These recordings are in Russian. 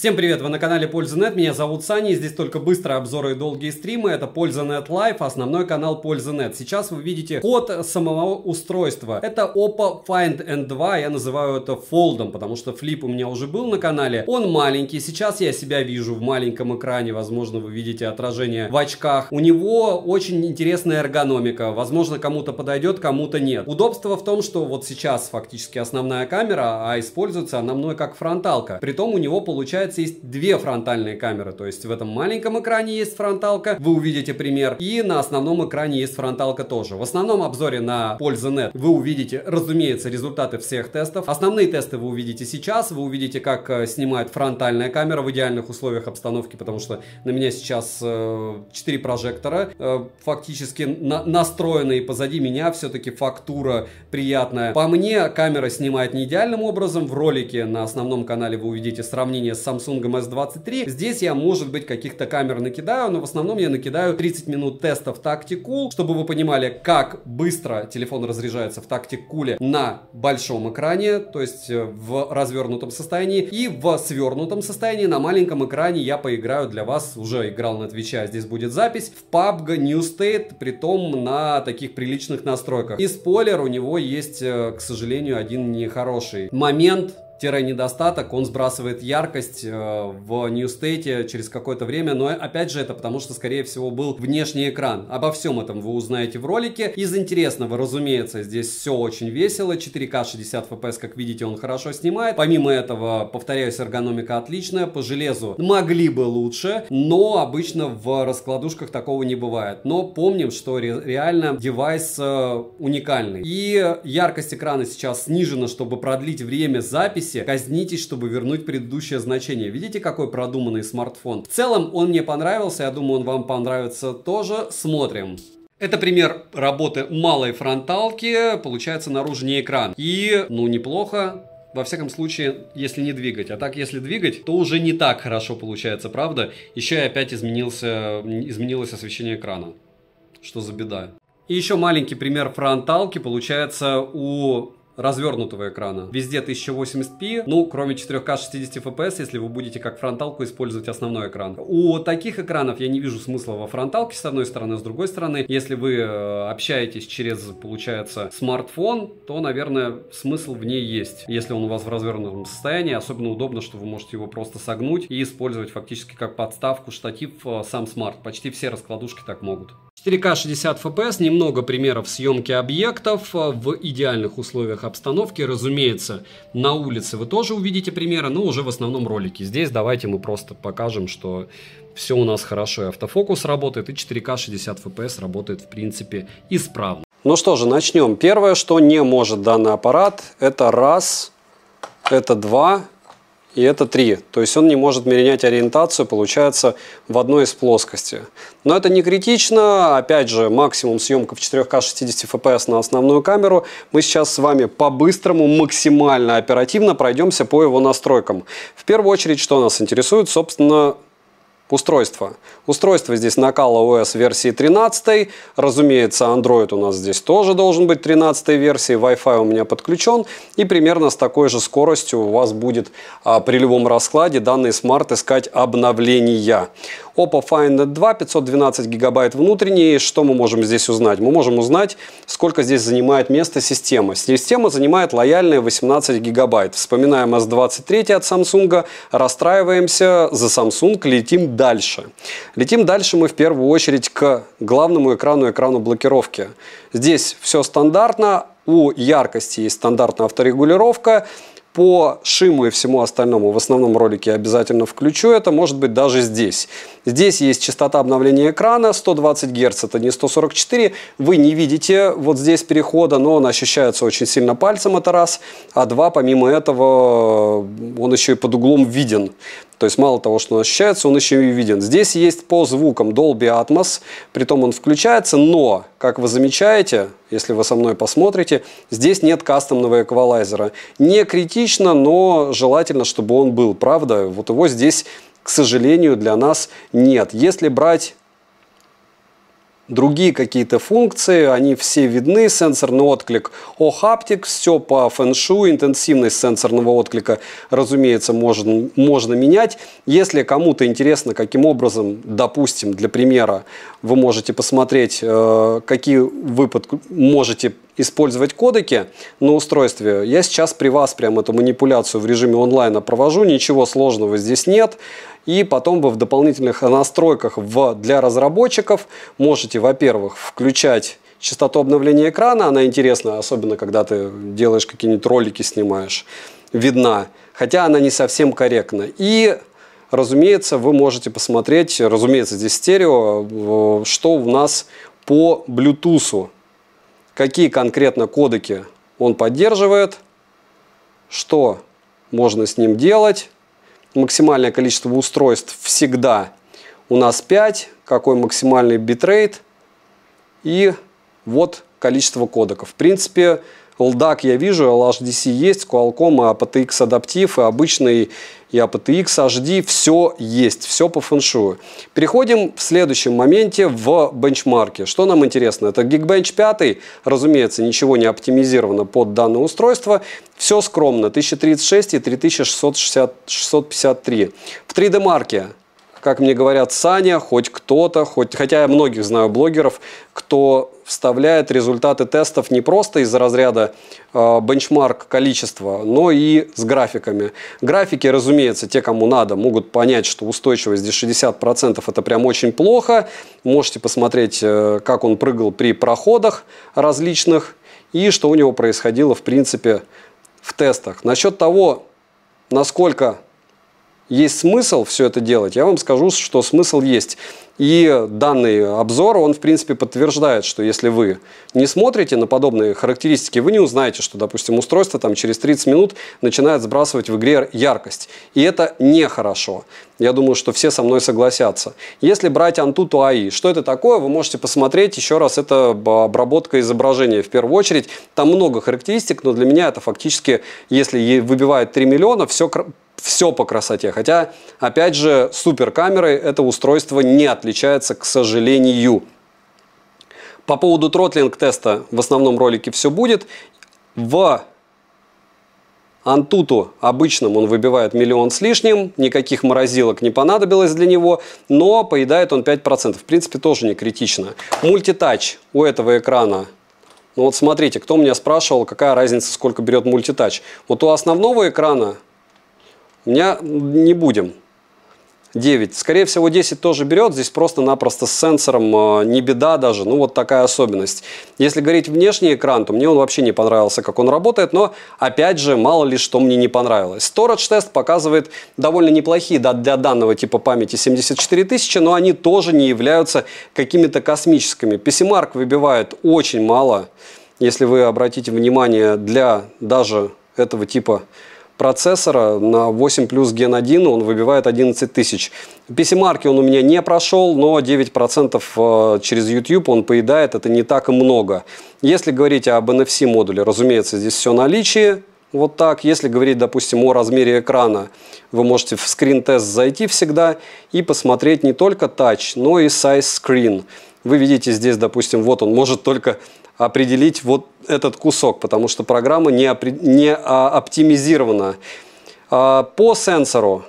Всем привет, вы на канале Польза.нет, меня зовут Саня, и здесь только быстрые обзоры и долгие стримы, это Польза.нет Live, основной канал Польза.нет. Сейчас вы видите код самого устройства, это Oppo Find N2, я называю это фолдом, потому что флип у меня уже был на канале, он маленький, сейчас я себя вижу в маленьком экране, возможно вы видите отражение в очках, у него очень интересная эргономика, возможно кому-то подойдет, кому-то нет. Удобство в том, что вот сейчас фактически основная камера, а используется она мной как фронталка, притом у него получается есть две фронтальные камеры, то есть в этом маленьком экране есть фронталка, вы увидите пример, и на основном экране есть фронталка тоже. В основном обзоре на Польза.нет вы увидите, разумеется, результаты всех тестов. Основные тесты вы увидите сейчас, вы увидите, как снимает фронтальная камера в идеальных условиях обстановки, потому что на меня сейчас 4 прожектора фактически настроенные, позади меня все-таки фактура приятная. По мне, камера снимает не идеальным образом, в ролике на основном канале вы увидите сравнение с Samsung S23. Здесь я, может быть, каких-то камер накидаю, но в основном я накидаю 30 минут тестов Tactic Cool, чтобы вы понимали, как быстро телефон разряжается в Tactic Cool на большом экране, то есть в развернутом состоянии, и в свернутом состоянии на маленьком экране я поиграю для вас, уже играл на Твиче, а здесь будет запись, в PUBG New State, притом на таких приличных настройках. И спойлер, у него есть, к сожалению, один нехороший момент, недостаток, он сбрасывает яркость в New State через какое-то время, но опять же это потому, что скорее всего был внешний экран. Обо всем этом вы узнаете в ролике. Из интересного, разумеется, здесь все очень весело, 4К 60 FPS, как видите, он хорошо снимает. Помимо этого, повторяюсь, эргономика отличная, по железу могли бы лучше, но обычно в раскладушках такого не бывает. Но помним, что реально девайс уникальный. И яркость экрана сейчас снижена, чтобы продлить время записи. Казнитесь, чтобы вернуть предыдущее значение. Видите, какой продуманный смартфон? В целом он мне понравился, я думаю, он вам понравится тоже. Смотрим. Это пример работы малой фронталки, получается наружный экран. И, ну, неплохо. Во всяком случае, если не двигать. А так, если двигать, то уже не так хорошо получается, правда? Еще и опять изменилось освещение экрана. Что за беда? И еще маленький пример фронталки получается у развернутого экрана. Везде 1080p, ну, кроме 4К 60 FPS, если вы будете как фронталку использовать основной экран. У таких экранов я не вижу смысла во фронталке, с одной стороны, с другой стороны, если вы общаетесь через, получается, смартфон, то, наверное, смысл в ней есть. Если он у вас в развернутом состоянии, особенно удобно, что вы можете его просто согнуть и использовать фактически как подставку, штатив, сам смарт. Почти все раскладушки так могут. 4К 60 FPS, немного примеров съемки объектов в идеальных условиях обстановки. Разумеется, на улице вы тоже увидите примеры, но уже в основном ролики. Здесь давайте мы просто покажем, что все у нас хорошо, и автофокус работает, и 4К 60 FPS работает в принципе исправно. Ну что же, начнем. Первое, что не может данный аппарат, это раз, это два. И это 3. То есть он не может менять ориентацию, получается, в одной из плоскостей. Но это не критично. Опять же, максимум съемка в 4К 60 FPS на основную камеру. Мы сейчас с вами по-быстрому, максимально оперативно пройдемся по его настройкам. В первую очередь, что нас интересует, собственно, устройство. Устройство здесь накала OS версии 13. Разумеется, Android у нас здесь тоже должен быть 13 версии. Wi-Fi у меня подключен. И примерно с такой же скоростью у вас будет при любом раскладе данный смарт искать обновления. Oppo Find N2, 512 гигабайт внутренний. Что мы можем здесь узнать? Мы можем узнать, сколько здесь занимает место система. Система занимает лояльные 18 гигабайт. Вспоминаем S23 от Samsung, расстраиваемся, за Samsung летим дальше. Летим дальше мы в первую очередь к главному экрану, экрану блокировки. Здесь все стандартно, у яркости есть стандартная авторегулировка. По шиму и всему остальному в основном ролике я обязательно включу это, может быть даже здесь. Здесь есть частота обновления экрана 120 Гц, это не 144. Вы не видите вот здесь перехода, но он ощущается очень сильно пальцем, это раз. А два, помимо этого, он еще и под углом виден. То есть мало того, что он ощущается, он еще и виден. Здесь есть по звукам Dolby Atmos, притом он включается, но, как вы замечаете, если вы со мной посмотрите, здесь нет кастомного эквалайзера. Не критично, но желательно, чтобы он был, правда? Вот его здесь, к сожалению, для нас нет. Если брать другие какие-то функции, они все видны, сенсорный отклик O-Haptic, все по фэншуй, интенсивность сенсорного отклика, разумеется, можно менять. Если кому-то интересно, каким образом, допустим, для примера, вы можете посмотреть, какие вы можете использовать кодеки на устройстве, я сейчас при вас прям эту манипуляцию в режиме онлайна провожу, ничего сложного здесь нет. И потом вы в дополнительных настройках для разработчиков можете, во-первых, включать частоту обновления экрана. Она интересна, особенно когда ты делаешь какие-нибудь ролики, снимаешь. Видна, хотя она не совсем корректна. И, разумеется, вы можете посмотреть, разумеется, здесь стерео, что у нас по Bluetooth. Какие конкретно кодеки он поддерживает, что можно с ним делать. Максимальное количество устройств всегда у нас 5. Какой максимальный битрейт. И вот количество кодеков. В принципе, LDAC я вижу, LHDC есть, Qualcomm, aptX адаптив, и обычный, и aptX HD. Все есть, все по фэншую. Переходим в следующем моменте в бенчмарке. Что нам интересно? Это Geekbench 5. Разумеется, ничего не оптимизировано под данное устройство. Все скромно. 1036 и 3653. В 3D-марке, как мне говорят, Саня, хоть кто-то, хотя я многих знаю блогеров, кто вставляет результаты тестов не просто из разряда бенчмарк количества, но и с графиками. Графики, разумеется, те, кому надо, могут понять, что устойчивость здесь 60% это прям очень плохо. Можете посмотреть, как он прыгал при проходах различных и что у него происходило, в принципе, в тестах. Насчет того, насколько есть смысл все это делать, я вам скажу, что смысл есть. И данный обзор, он в принципе подтверждает, что если вы не смотрите на подобные характеристики, вы не узнаете, что, допустим, устройство там через 30 минут начинает сбрасывать в игре яркость. И это нехорошо. Я думаю, что все со мной согласятся. Если брать Antutu AI, что это такое, вы можете посмотреть еще раз. Это обработка изображения в первую очередь. Там много характеристик, но для меня это фактически, если выбивает 3 миллиона, все по красоте. Хотя, опять же, суперкамерой это устройство не отличается, к сожалению. По поводу тротлинг-теста в основном ролике все будет. В Antutu обычном он выбивает 1 миллион с лишним. Никаких морозилок не понадобилось для него. Но поедает он 5%. В принципе, тоже не критично. Мультитач у этого экрана. Ну вот смотрите, кто меня спрашивал, какая разница, сколько берет мультитач. Вот у основного экрана у меня не будем. 9. Скорее всего, 10 тоже берет. Здесь просто-напросто с сенсором не беда даже. Ну, вот такая особенность. Если говорить внешний экран, то мне он вообще не понравился, как он работает. Но, опять же, мало ли что мне не понравилось. Storage тест показывает довольно неплохие для данного типа памяти 74 тысячи, но они тоже не являются какими-то космическими. PCMark выбивает очень мало. Если вы обратите внимание, для даже этого типа процессора на 8 плюс Gen 1 он выбивает 11 тысяч. PC-марки он у меня не прошел, но 9% через YouTube он поедает, это не так и много. Если говорить об NFC модуле, разумеется, здесь все в наличии. Вот так. Если говорить, допустим, о размере экрана, вы можете в скрин-тест зайти всегда и посмотреть не только Touch, но и Size Screen. Вы видите здесь, допустим, вот он может только определить вот этот кусок, потому что программа не оптимизирована. По сенсору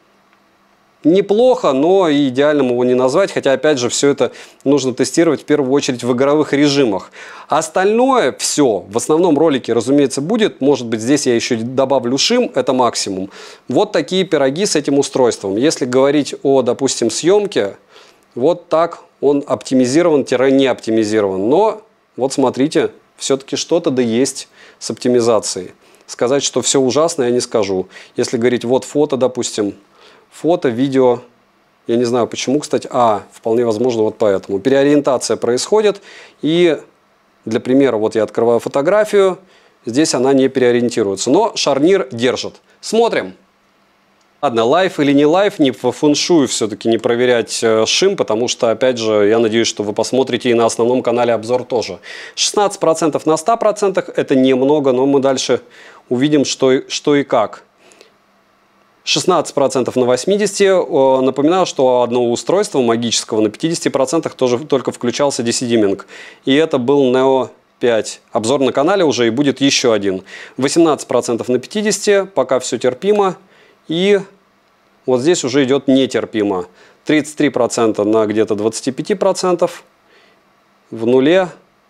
неплохо, но и идеальным его не назвать, хотя, опять же, все это нужно тестировать в первую очередь в игровых режимах. Остальное все в основном ролике, разумеется, будет. Может быть, здесь я еще добавлю шим, это максимум. Вот такие пироги с этим устройством. Если говорить о, допустим, съемке, вот так он оптимизирован-не оптимизирован. Но вот смотрите, все-таки что-то да есть с оптимизацией. Сказать, что все ужасно, я не скажу. Если говорить, вот фото, допустим, фото, видео, я не знаю почему, кстати, вполне возможно вот поэтому. Переориентация происходит, и для примера, вот я открываю фотографию, здесь она не переориентируется, но шарнир держит. Смотрим. Ладно, лайв или не лайв, не по фэншую все-таки не проверять шим, потому что, опять же, я надеюсь, что вы посмотрите и на основном канале обзор тоже. 16% на 100% это немного, но мы дальше увидим, что и как. 16% на 80%. Напоминаю, что одного устройства магического на 50% тоже только включался DC-димминг. И это был Neo 5. Обзор на канале уже и будет еще один. 18% на 50%, пока все терпимо. И вот здесь уже идет нетерпимо. 33% на где-то 25%. В нуле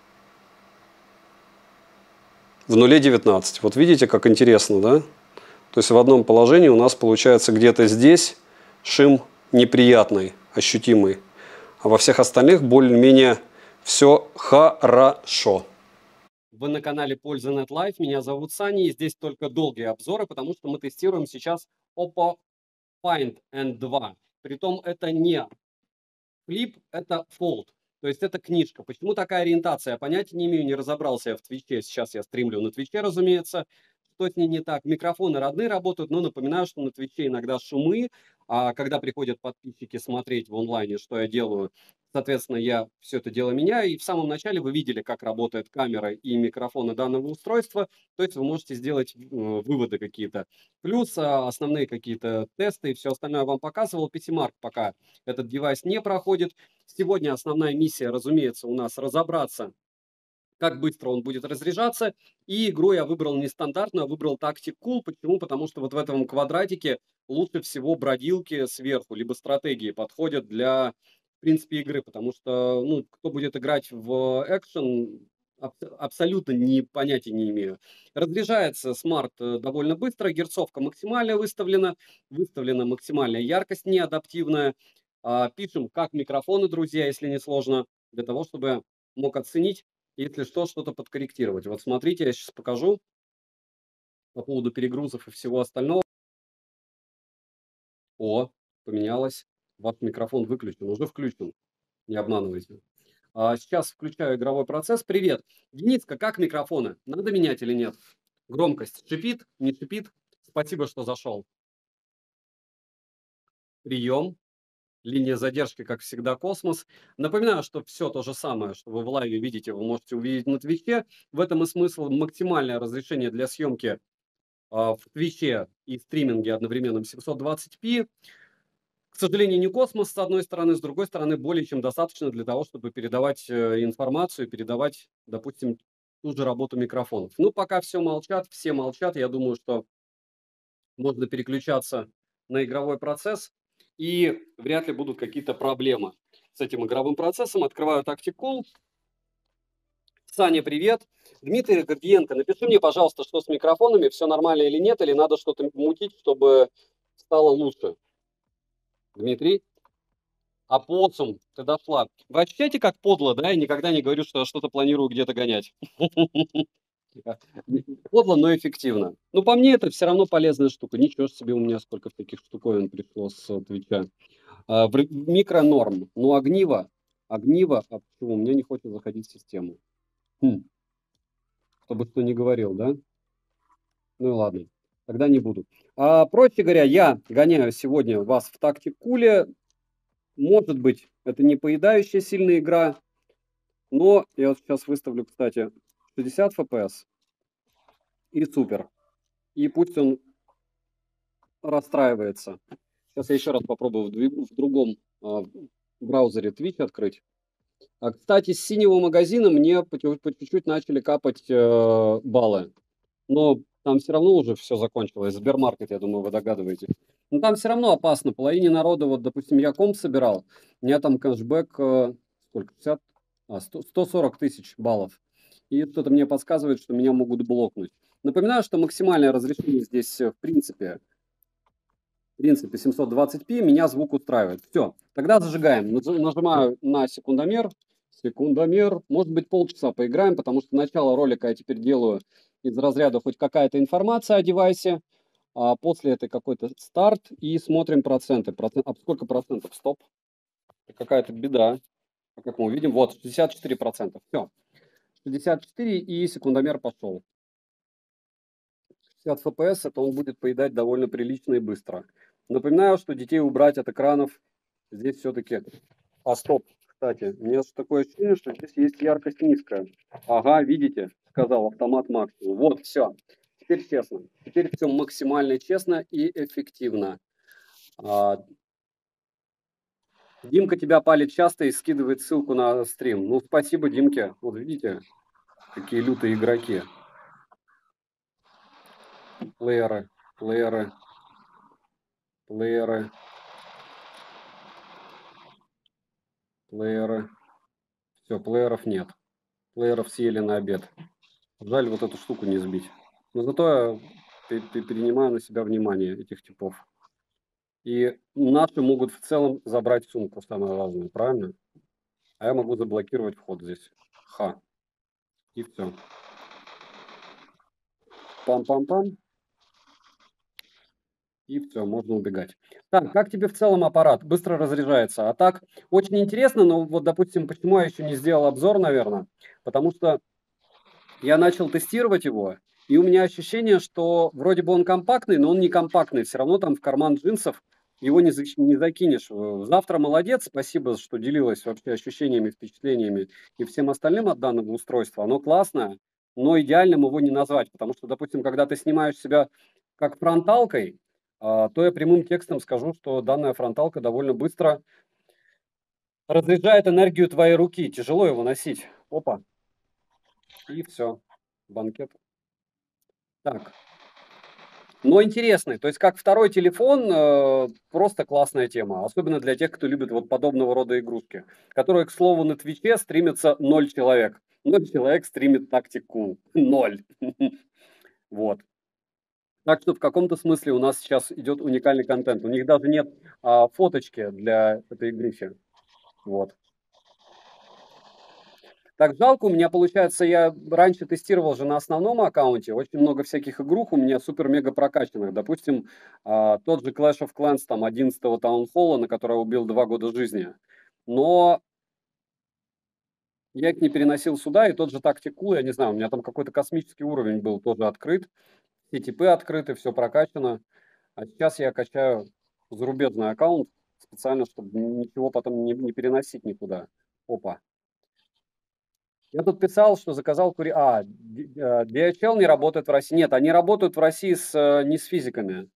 19. Вот видите, как интересно, да? То есть в одном положении у нас получается где-то здесь шим неприятный, ощутимый. А во всех остальных более-менее все хорошо. Вы на канале PolzaNet Live, меня зовут Саня, и здесь только долгие обзоры, потому что мы тестируем сейчас Oppo Find N2. Притом это не флип, это Fold. То есть это книжка. Почему такая ориентация? Понятия не имею, не разобрался я в Твиче. Сейчас я стримлю на Твиче, разумеется. Что с ней не так? Микрофоны родные работают, но напоминаю, что на Твиче иногда шумы. А когда приходят подписчики смотреть в онлайне, что я делаю, соответственно, я все это дело меняю. И в самом начале вы видели, как работает камера и микрофоны данного устройства. То есть вы можете сделать выводы какие-то. Плюс основные какие-то тесты и все остальное я вам показывал. PCMark пока этот девайс не проходит. Сегодня основная миссия, разумеется, у нас разобраться, как быстро он будет разряжаться. И игру я выбрал нестандартную, а выбрал Tactic Cool. Почему? Потому что вот в этом квадратике лучше всего бродилки сверху, либо стратегии подходят для, в принципе, игры. Потому что, ну, кто будет играть в экшен, абсолютно понятия не имею. Разряжается смарт довольно быстро, герцовка максимально выставлена максимальная яркость неадаптивная. Пишем, как микрофоны, друзья, если не сложно, для того, чтобы мог оценить, если что, что-то подкорректировать. Вот смотрите, я сейчас покажу по поводу перегрузов и всего остального. О, поменялось. Ваш микрофон выключен, уже включен. Не обманывайте. Сейчас включаю игровой процесс. Привет. Дениска, как микрофоны? Надо менять или нет? Громкость шипит, не шипит? Спасибо, что зашел. Прием. Линия задержки, как всегда, космос. Напоминаю, что все то же самое, что вы в лайве видите, вы можете увидеть на Твиче. В этом и смысл. Максимальное разрешение для съемки в Твиче и стриминге одновременном 720p. К сожалению, не космос, с одной стороны, с другой стороны, более чем достаточно для того, чтобы передавать информацию, передавать, допустим, ту же работу микрофонов. Ну, пока все молчат, я думаю, что можно переключаться на игровой процесс, и вряд ли будут какие-то проблемы с этим игровым процессом. Открываю Tactic Cool. Саня, привет. Дмитрий Гордиенко, напиши мне, пожалуйста, что с микрофонами, все нормально или нет, или надо что-то мутить, чтобы стало лучше. Дмитрий? Опоссум, ты дошла. Вы ощущаете, как подло, да? Я никогда не говорю, что я что-то планирую где-то гонять. Подло, но эффективно. Ну, по мне, это все равно полезная штука. Ничего себе у меня сколько таких штуковин пришло с Твича. Микронорм. Ну, огниво. Огниво. А почему? У меня не хочет заходить в систему. Чтобы что не говорил, да? Ну и ладно. Тогда не буду. Проще говоря, я гоняю сегодня вас в Tactic Cool. Может быть, это не поедающая сильная игра, но я вот сейчас выставлю, кстати, 60 FPS и супер. И пусть он расстраивается. Сейчас я еще раз попробую в другом браузере Twitch открыть. Кстати, с синего магазина мне по чуть-чуть начали капать баллы. Но там все равно уже все закончилось. Сбермаркет, я думаю, вы догадываетесь. Но там все равно опасно. Половине народа, вот, допустим, я комп собирал, у меня там кэшбэк, сколько, 140 тысяч баллов. И кто-то мне подсказывает, что меня могут блокнуть. Напоминаю, что максимальное разрешение здесь, в принципе 720p, меня звук устраивает. Все, тогда зажигаем. Нажимаю на секундомер. Секундомер. Может быть, полчаса поиграем, потому что начало ролика я теперь делаю из разряда хоть какая-то информация о девайсе. А после это какой-то старт. И смотрим проценты. Сколько процентов? Стоп. Это какая-то беда. Как мы увидим, вот, 64%. Все. 64, и секундомер пошел. 60 FPS, это он будет поедать довольно прилично и быстро. Напоминаю, что детей убрать от экранов здесь все-таки... стоп, кстати, у меня такое ощущение, что здесь есть яркость низкая. Ага, видите, сказал автомат максимум. Вот, все. теперь честно. Теперь все максимально честно и эффективно. А, Димка тебя палит часто и скидывает ссылку на стрим. Ну, спасибо, Димке. Вот видите, какие лютые игроки. Плееры, плееры, плееры, плееры. Все, плееров нет. Плееров съели на обед. Жаль вот эту штуку не сбить. Но зато я перенимаю на себя внимание этих типов. И наши могут в целом забрать сумку, самое важное, правильно? А я могу заблокировать вход здесь. Ха. И все. Пам-пам-пам. И все, можно убегать. Так, как тебе в целом аппарат? Быстро разряжается. А так, очень интересно, но вот, допустим, почему я еще не сделал обзор, наверное? Потому что я начал тестировать его, и у меня ощущение, что вроде бы он компактный, но он не компактный. Все равно там в карман джинсов его не закинешь. Завтра молодец, спасибо, что делилась вообще ощущениями, впечатлениями и всем остальным от данного устройства. Оно классное, но идеальным его не назвать, потому что, допустим, когда ты снимаешь себя как фронталкой, то я прямым текстом скажу, что данная фронталка довольно быстро разряжает энергию твоей руки. Тяжело его носить. Опа, и все. Банкет. Так, но интересный. То есть как второй телефон, просто классная тема. Особенно для тех, кто любит вот подобного рода игрушки. Которые, к слову, на Твиче стримится 0 человек. 0 человек стримит тактику. 0. Вот. Так что в каком-то смысле у нас сейчас идет уникальный контент. У них даже нет фоточки для этой игрухи. Вот. Так жалко, у меня получается, я раньше тестировал же на основном аккаунте, очень много всяких игрух у меня супер-мега прокачанных. Допустим, тот же Clash of Clans, там, 11-го таунхолла, на который я убил 2 года жизни. Но я их не переносил сюда, и тот же Tactical, я не знаю, у меня там какой-то космический уровень был тоже открыт, все типы открыты, все прокачано. А сейчас я качаю зарубежный аккаунт специально, чтобы ничего потом не переносить никуда. Опа. Я тут писал, что заказал DHL не работает в России. Нет, они работают в России не с физиками.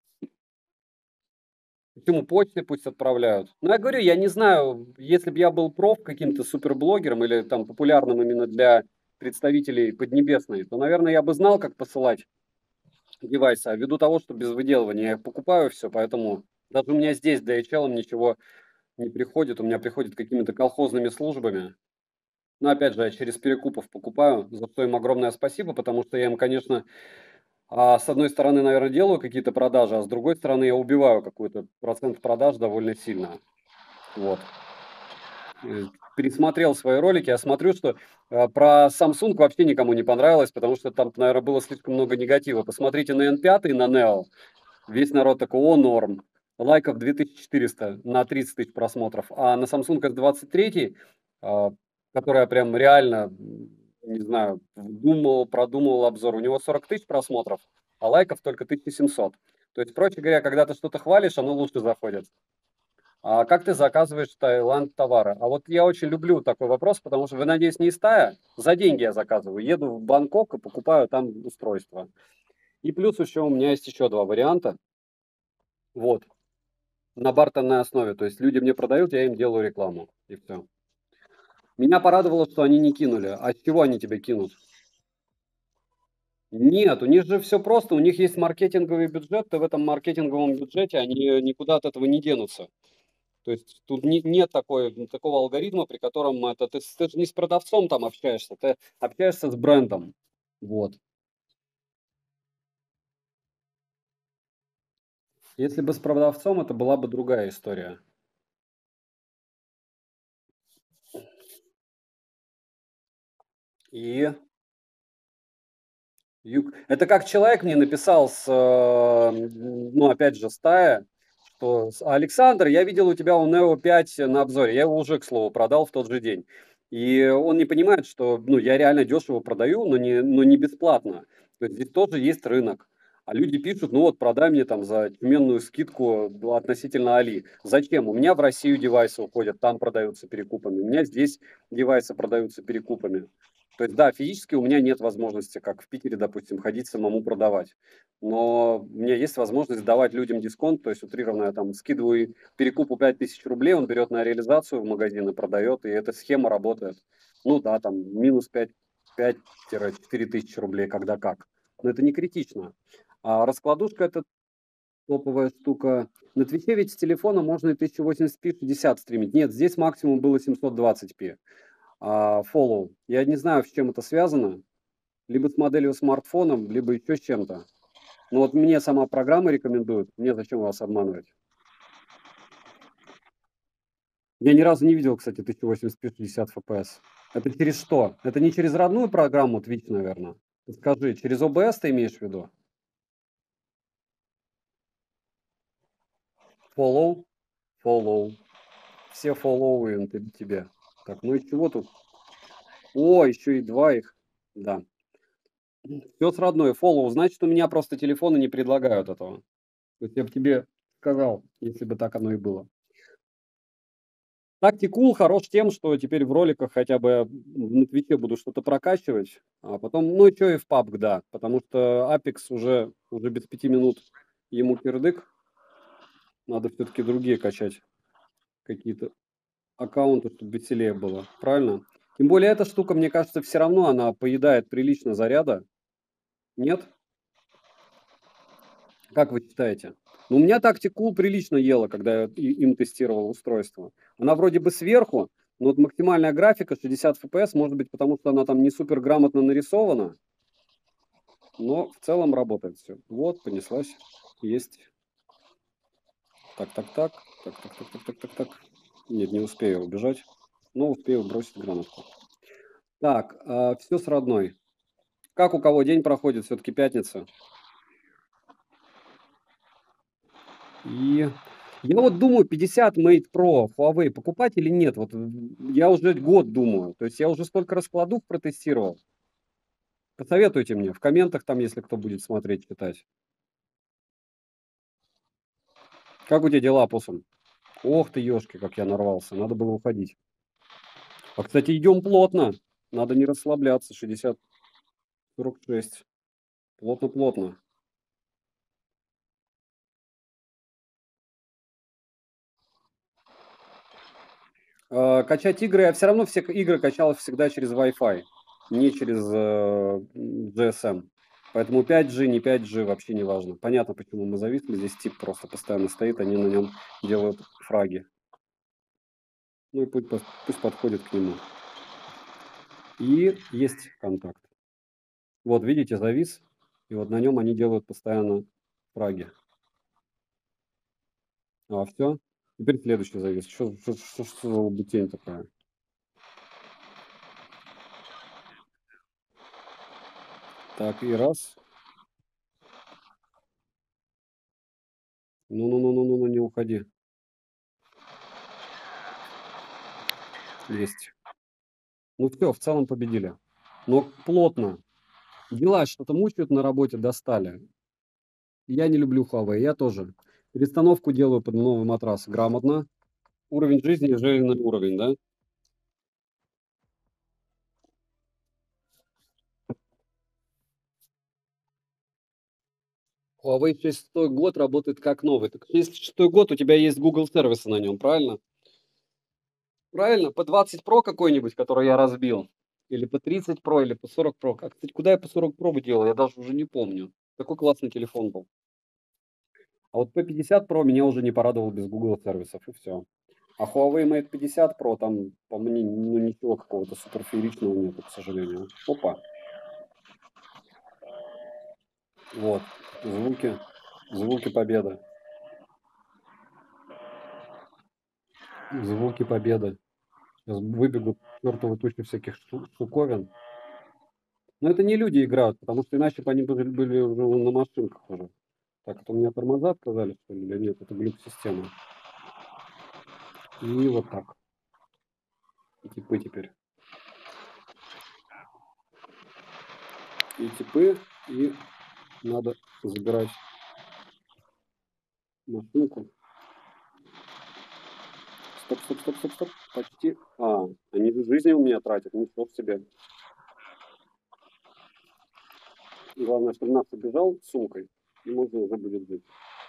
Почему почты пусть отправляют? Ну, я говорю, я не знаю, если бы я был каким-то суперблогером или там популярным именно для представителей Поднебесной, то, наверное, я бы знал, как посылать девайсы. А ввиду того, что без выделывания я их покупаю все, поэтому даже у меня здесь DHL ничего не приходит. У меня приходит какими-то колхозными службами. Но опять же, я через перекупов покупаю, за что им огромное спасибо, потому что я им, конечно, с одной стороны, наверное, делаю какие-то продажи, а с другой стороны, я убиваю какой-то процент продаж довольно сильно. Вот. Пересмотрел свои ролики, я смотрю, что про Samsung вообще никому не понравилось, потому что там, наверное, было слишком много негатива. Посмотрите на N5 и на Neo. Весь народ такой, о, норм. Лайков 2400 на 30 тысяч просмотров. А на Samsung S23, которая прям реально, не знаю, продумывал обзор, у него 40 тысяч просмотров, а лайков только 1700. То есть, проще говоря, когда ты что-то хвалишь, оно лучше заходит. А как ты заказываешь в Таиланд товары? А вот я очень люблю такой вопрос, потому что, вы, надеюсь, не из Тая? За деньги я заказываю. Еду в Бангкок и покупаю там устройство. И плюс еще у меня есть еще два варианта. Вот. На бартерной основе. То есть люди мне продают, я им делаю рекламу. И все. Меня порадовало, что они не кинули. А с чего они тебя кинут? Нет, у них же все просто. У них есть маркетинговый бюджет, и в этом маркетинговом бюджете они никуда от этого не денутся. То есть тут нет такого алгоритма, при котором ты же не с продавцом там общаешься, ты общаешься с брендом. Вот. Если бы с продавцом, это была бы другая история. И Это как человек мне написал ну, опять же, стая, что Александр, я видел у тебя у Neo 5 на обзоре. Я его уже, к слову, продал в тот же день. И он не понимает, что ну, я реально дешево продаю, но не бесплатно. То есть здесь тоже есть рынок. А люди пишут, ну вот продай мне там за отменную скидку относительно Али. Зачем? У меня в Россию девайсы уходят, там продаются перекупами. У меня здесь девайсы продаются перекупами. То есть, да, физически у меня нет возможности, как в Питере, допустим, ходить самому продавать. Но у меня есть возможность давать людям дисконт, то есть утрированно я там скидываю перекупу 5 000 рублей, он берет на реализацию в магазин и продает, и эта схема работает. Ну да, там минус 5-4 тысячи рублей, когда как. Но это не критично. А раскладушка это топовая штука. На Твиче ведь с телефона можно и 1080p 60 стримить. Нет, здесь максимум было 720p. Follow. Я не знаю, с чем это связано. Либо с моделью смартфоном, либо еще с чем-то. Но вот мне сама программа рекомендует. Мне зачем вас обманывать? Я ни разу не видел, кстати, 1080p 60 FPS. Это через что? Это не через родную программу Twitch, наверное. Скажи, через OBS ты имеешь в виду? Follow, follow. Все фоллоуем тебе. Так, ну и чего тут? О, еще и два их. Да. Все с родной. Follow. Значит, у меня просто телефоны не предлагают этого. То есть я бы тебе сказал, если бы так оно и было. Tactical хорош тем, что теперь в роликах хотя бы на Твиче буду что-то прокачивать, а потом, ну и что и в PUBG, да, потому что Apex уже без 5 минут ему кирдык, надо все-таки другие качать какие-то аккаунты, чтобы веселее было, правильно? Тем более эта штука, мне кажется, все равно она поедает прилично заряда, нет? Как вы считаете? Ну, у меня Tactical прилично ела, когда я им тестировал устройство. Она вроде бы сверху, но вот максимальная графика 60 FPS, может быть, потому что она там не супер грамотно нарисована, но в целом работает все. Вот, понеслась. Есть. Так, так, так. Так, так, так, так, так, так, так. Нет, не успею убежать. Но успею бросить гранатку. Так, все с родной. Как у кого день проходит? Все-таки пятница. И я вот думаю, 50 Mate Pro Huawei покупать или нет? Вот я уже год думаю. То есть я уже столько раскладов протестировал. Посоветуйте мне в комментах там, если кто будет смотреть, читать. Как у тебя дела, Пусом? Ох ты, ёшки, как я нарвался. Надо было уходить. А, кстати, идем плотно. Надо не расслабляться. 60-46. Плотно-плотно. Качать игры, я все равно все игры качал всегда через Wi-Fi, не через GSM. Поэтому 5G, не 5G, вообще не важно. Понятно, почему мы зависли. Здесь тип просто постоянно стоит, они на нем делают фраги. Ну и пусть подходит к нему. И есть контакт. Вот, видите, завис. И вот на нем они делают постоянно фраги. Все. Теперь следующий завис. Что за лабутень такая? Так, и раз. Ну, не уходи. Есть. Ну все, в целом победили. Но плотно. Дела что-то мучают на работе, достали. Я не люблю Huawei, я тоже. Перестановку делаю под новый матрас грамотно. Уровень жизни, жизненный уровень, да? Huawei 6 год работает как новый. Так если 6 год, у тебя есть Google сервисы на нем, правильно? Правильно? По 20 Pro какой-нибудь, который я разбил. Или по 30 Pro, или по 40 Pro. Как, кстати, куда я по 40 Pro бы делал, я даже уже не помню. Такой классный телефон был. А вот P50 Pro меня уже не порадовал без Google сервисов, и все. А Huawei Mate 50 Pro, там, по мне, ну, ничего какого-то суперфееричного нету, к сожалению. Опа. Вот. Звуки. Звуки победы. Звуки победы. Сейчас выбегут чертовы тучи всяких штуковин. Но это не люди играют, потому что иначе бы они были уже на машинках уже. Так, это у меня тормоза отказали, что ли, или нет? Это глюк системы. И вот так. И типы теперь. И типы, и надо забирать машинку. Стоп. Почти. Они же жизни у меня тратят, ничего себе. Главное, чтобы нас убежал с сумкой, и можно уже будет жить.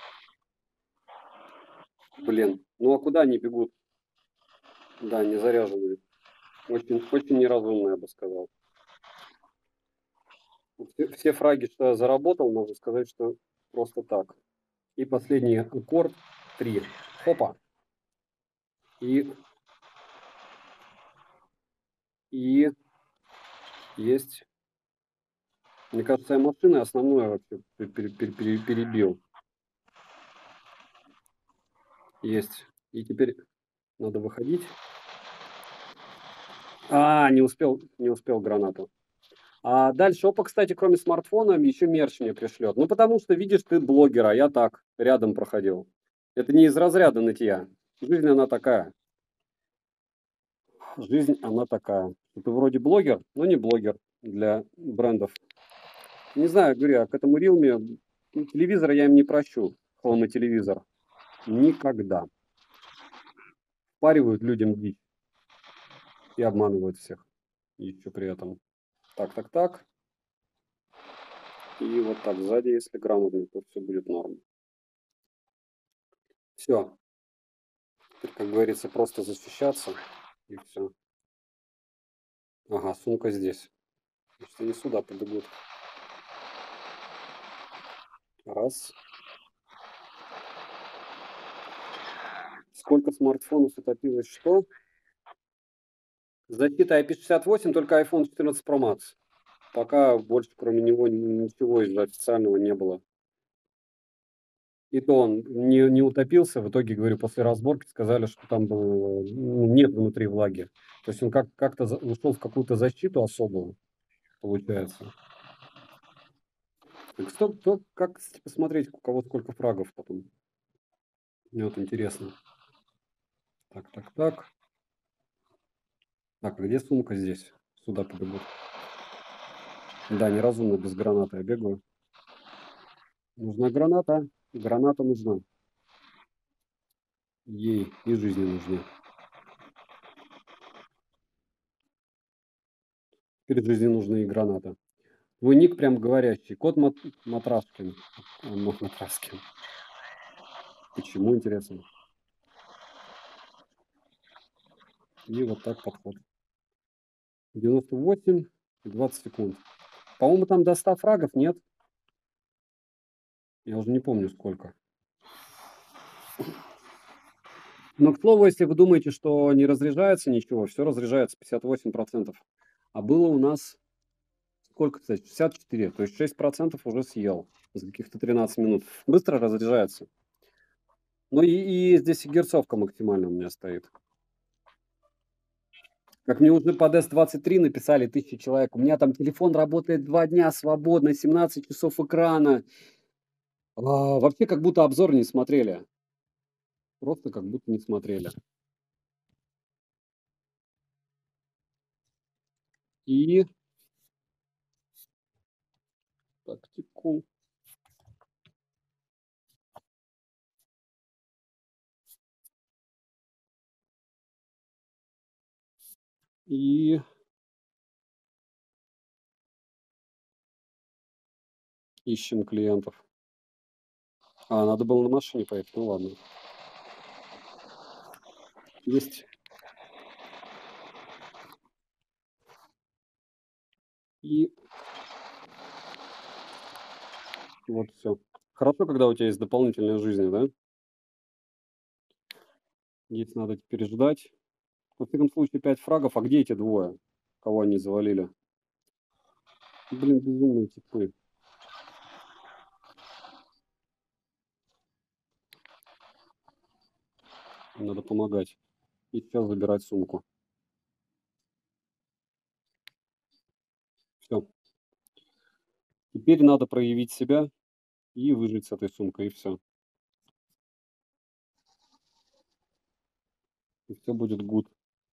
Блин, ну а куда они бегут? Да, не заряженные. Очень, очень неразумно, я бы сказал. Все фраги, что я заработал, можно сказать, что просто так. И последний аккорд 3. Хопа. И есть. Мне кажется, я машины основное вообще перебил. Есть. И теперь надо выходить. Не успел гранату. А дальше Опа, кстати, кроме смартфона, еще мерч мне пришлет. Ну, потому что, видишь, ты блогер, а я так, рядом проходил. Это не из разряда нытья. Жизнь, она такая. Жизнь, она такая. Ты вроде блогер, но не блогер для брендов. Не знаю, говорю, а к этому Рилме телевизора я им не прощу. Хламотелевизор. Никогда. Впаривают людям дичь и обманывают всех. И еще при этом. Так. И вот так сзади, если грамотно, то все будет норм. Все. Теперь, как говорится, просто защищаться. И все. Ага, сумка здесь. Значит, они сюда побегут. Раз. Сколько смартфонов утопилось, что? Защита IP68, только iPhone 14 Pro Max. Пока больше, кроме него, ничего из официального не было. И то он не утопился. В итоге, говорю, после разборки сказали, что там был, нет внутри влаги. То есть он как-то ушел в какую-то защиту особую, получается. Так что, как посмотреть, у кого сколько фрагов потом? Мне вот интересно. Так. Так, а где сумка здесь? Сюда побегут. Да, неразумно без гранаты я бегаю. Нужна граната. Граната нужна. Ей и жизни нужны. Перед жизнью нужна и граната. Твой ник прям говорящий. Кот Матраскин. Матраскин. Почему, интересно? И вот так подход. 98 и 20 секунд. По-моему, там до 100 фрагов нет. Я уже не помню сколько. Но, к слову, если вы думаете, что не разряжается ничего, все разряжается 58%. А было у нас сколько, кстати, 64, то есть 6% уже съел за каких-то 13 минут. Быстро разряжается. Ну и здесь и герцовка максимально у меня стоит. Как мне уже под S23 написали 1000 человек, у меня там телефон работает 2 дня свободно, 17 часов экрана. Вообще как будто обзор не смотрели. Просто как будто не смотрели. И тактику. И ищем клиентов. Надо было на машине поехать. Ну ладно. Есть. И вот все. Хорошо, когда у тебя есть дополнительная жизнь, да? Здесь надо теперь ждать. Во всяком случае, 5 фрагов. А где эти двое? Кого они завалили? Блин, безумные типы. Надо помогать. И сейчас забирать сумку. Все. Теперь надо проявить себя и выжить с этой сумкой, и все. И все будет good.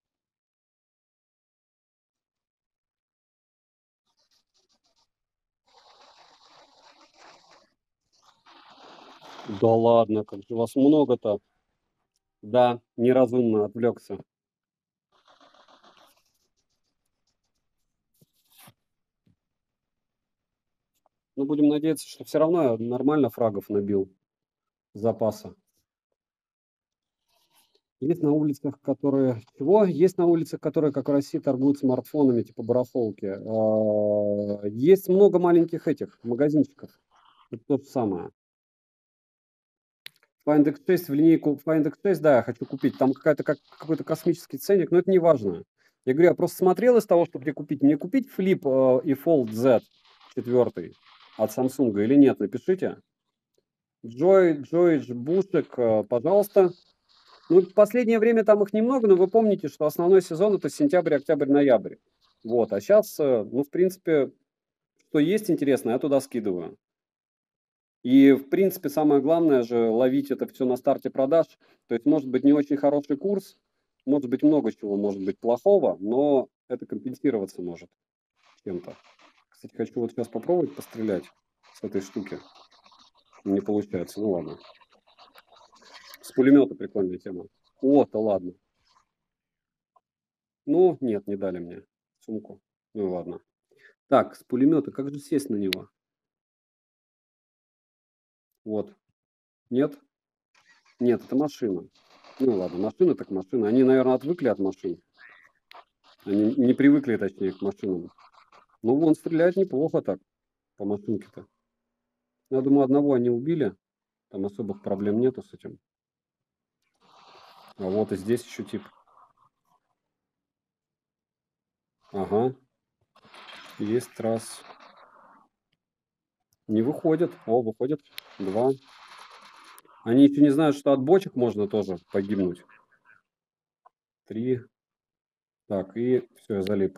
Да ладно, как же вас много-то. Да, неразумно отвлекся. Ну, будем надеяться, что все равно я нормально фрагов набил запаса. Есть на улицах, которые... Чего? Есть на улицах, которые, как в России, торгуют смартфонами, типа барахолки. Есть много маленьких этих магазинчиков. Это то же самое. Find X6 в линейку Find X6, да, я хочу купить. Там какой-то космический ценник, но это не важно. Я говорю, я просто смотрел из того, что мне купить. Мне купить Flip и Fold Z 4 от Samsung или нет? Напишите. Джой Бушек, пожалуйста. Ну, в последнее время там их немного, но вы помните, что основной сезон это сентябрь, октябрь, ноябрь. Вот, а сейчас, ну, в принципе, что есть интересно, я туда скидываю. И, в принципе, самое главное же ловить это все на старте продаж. То есть, может быть, не очень хороший курс, может быть, много чего может быть плохого, но это компенсироваться может чем-то. Кстати, хочу вот сейчас попробовать пострелять с этой штуки. Не получается, ну ладно. С пулемета прикольная тема. О, да ладно. Ну, нет, не дали мне сумку. Ну ладно. Так, с пулемета, как же сесть на него? Вот. Нет? Нет, это машина. Ну ладно, машина так машина. Они, наверное, отвыкли от машин. Они не привыкли, точнее, к машинам. Ну, вон стреляет неплохо так, по машинке-то. Я думаю, одного они убили. Там особых проблем нету с этим. А вот и здесь еще тип. Ага. Есть раз. Не выходят. О, выходят. Два. Они еще не знают, что от бочек можно тоже погибнуть. Три. Так, и все, я залип.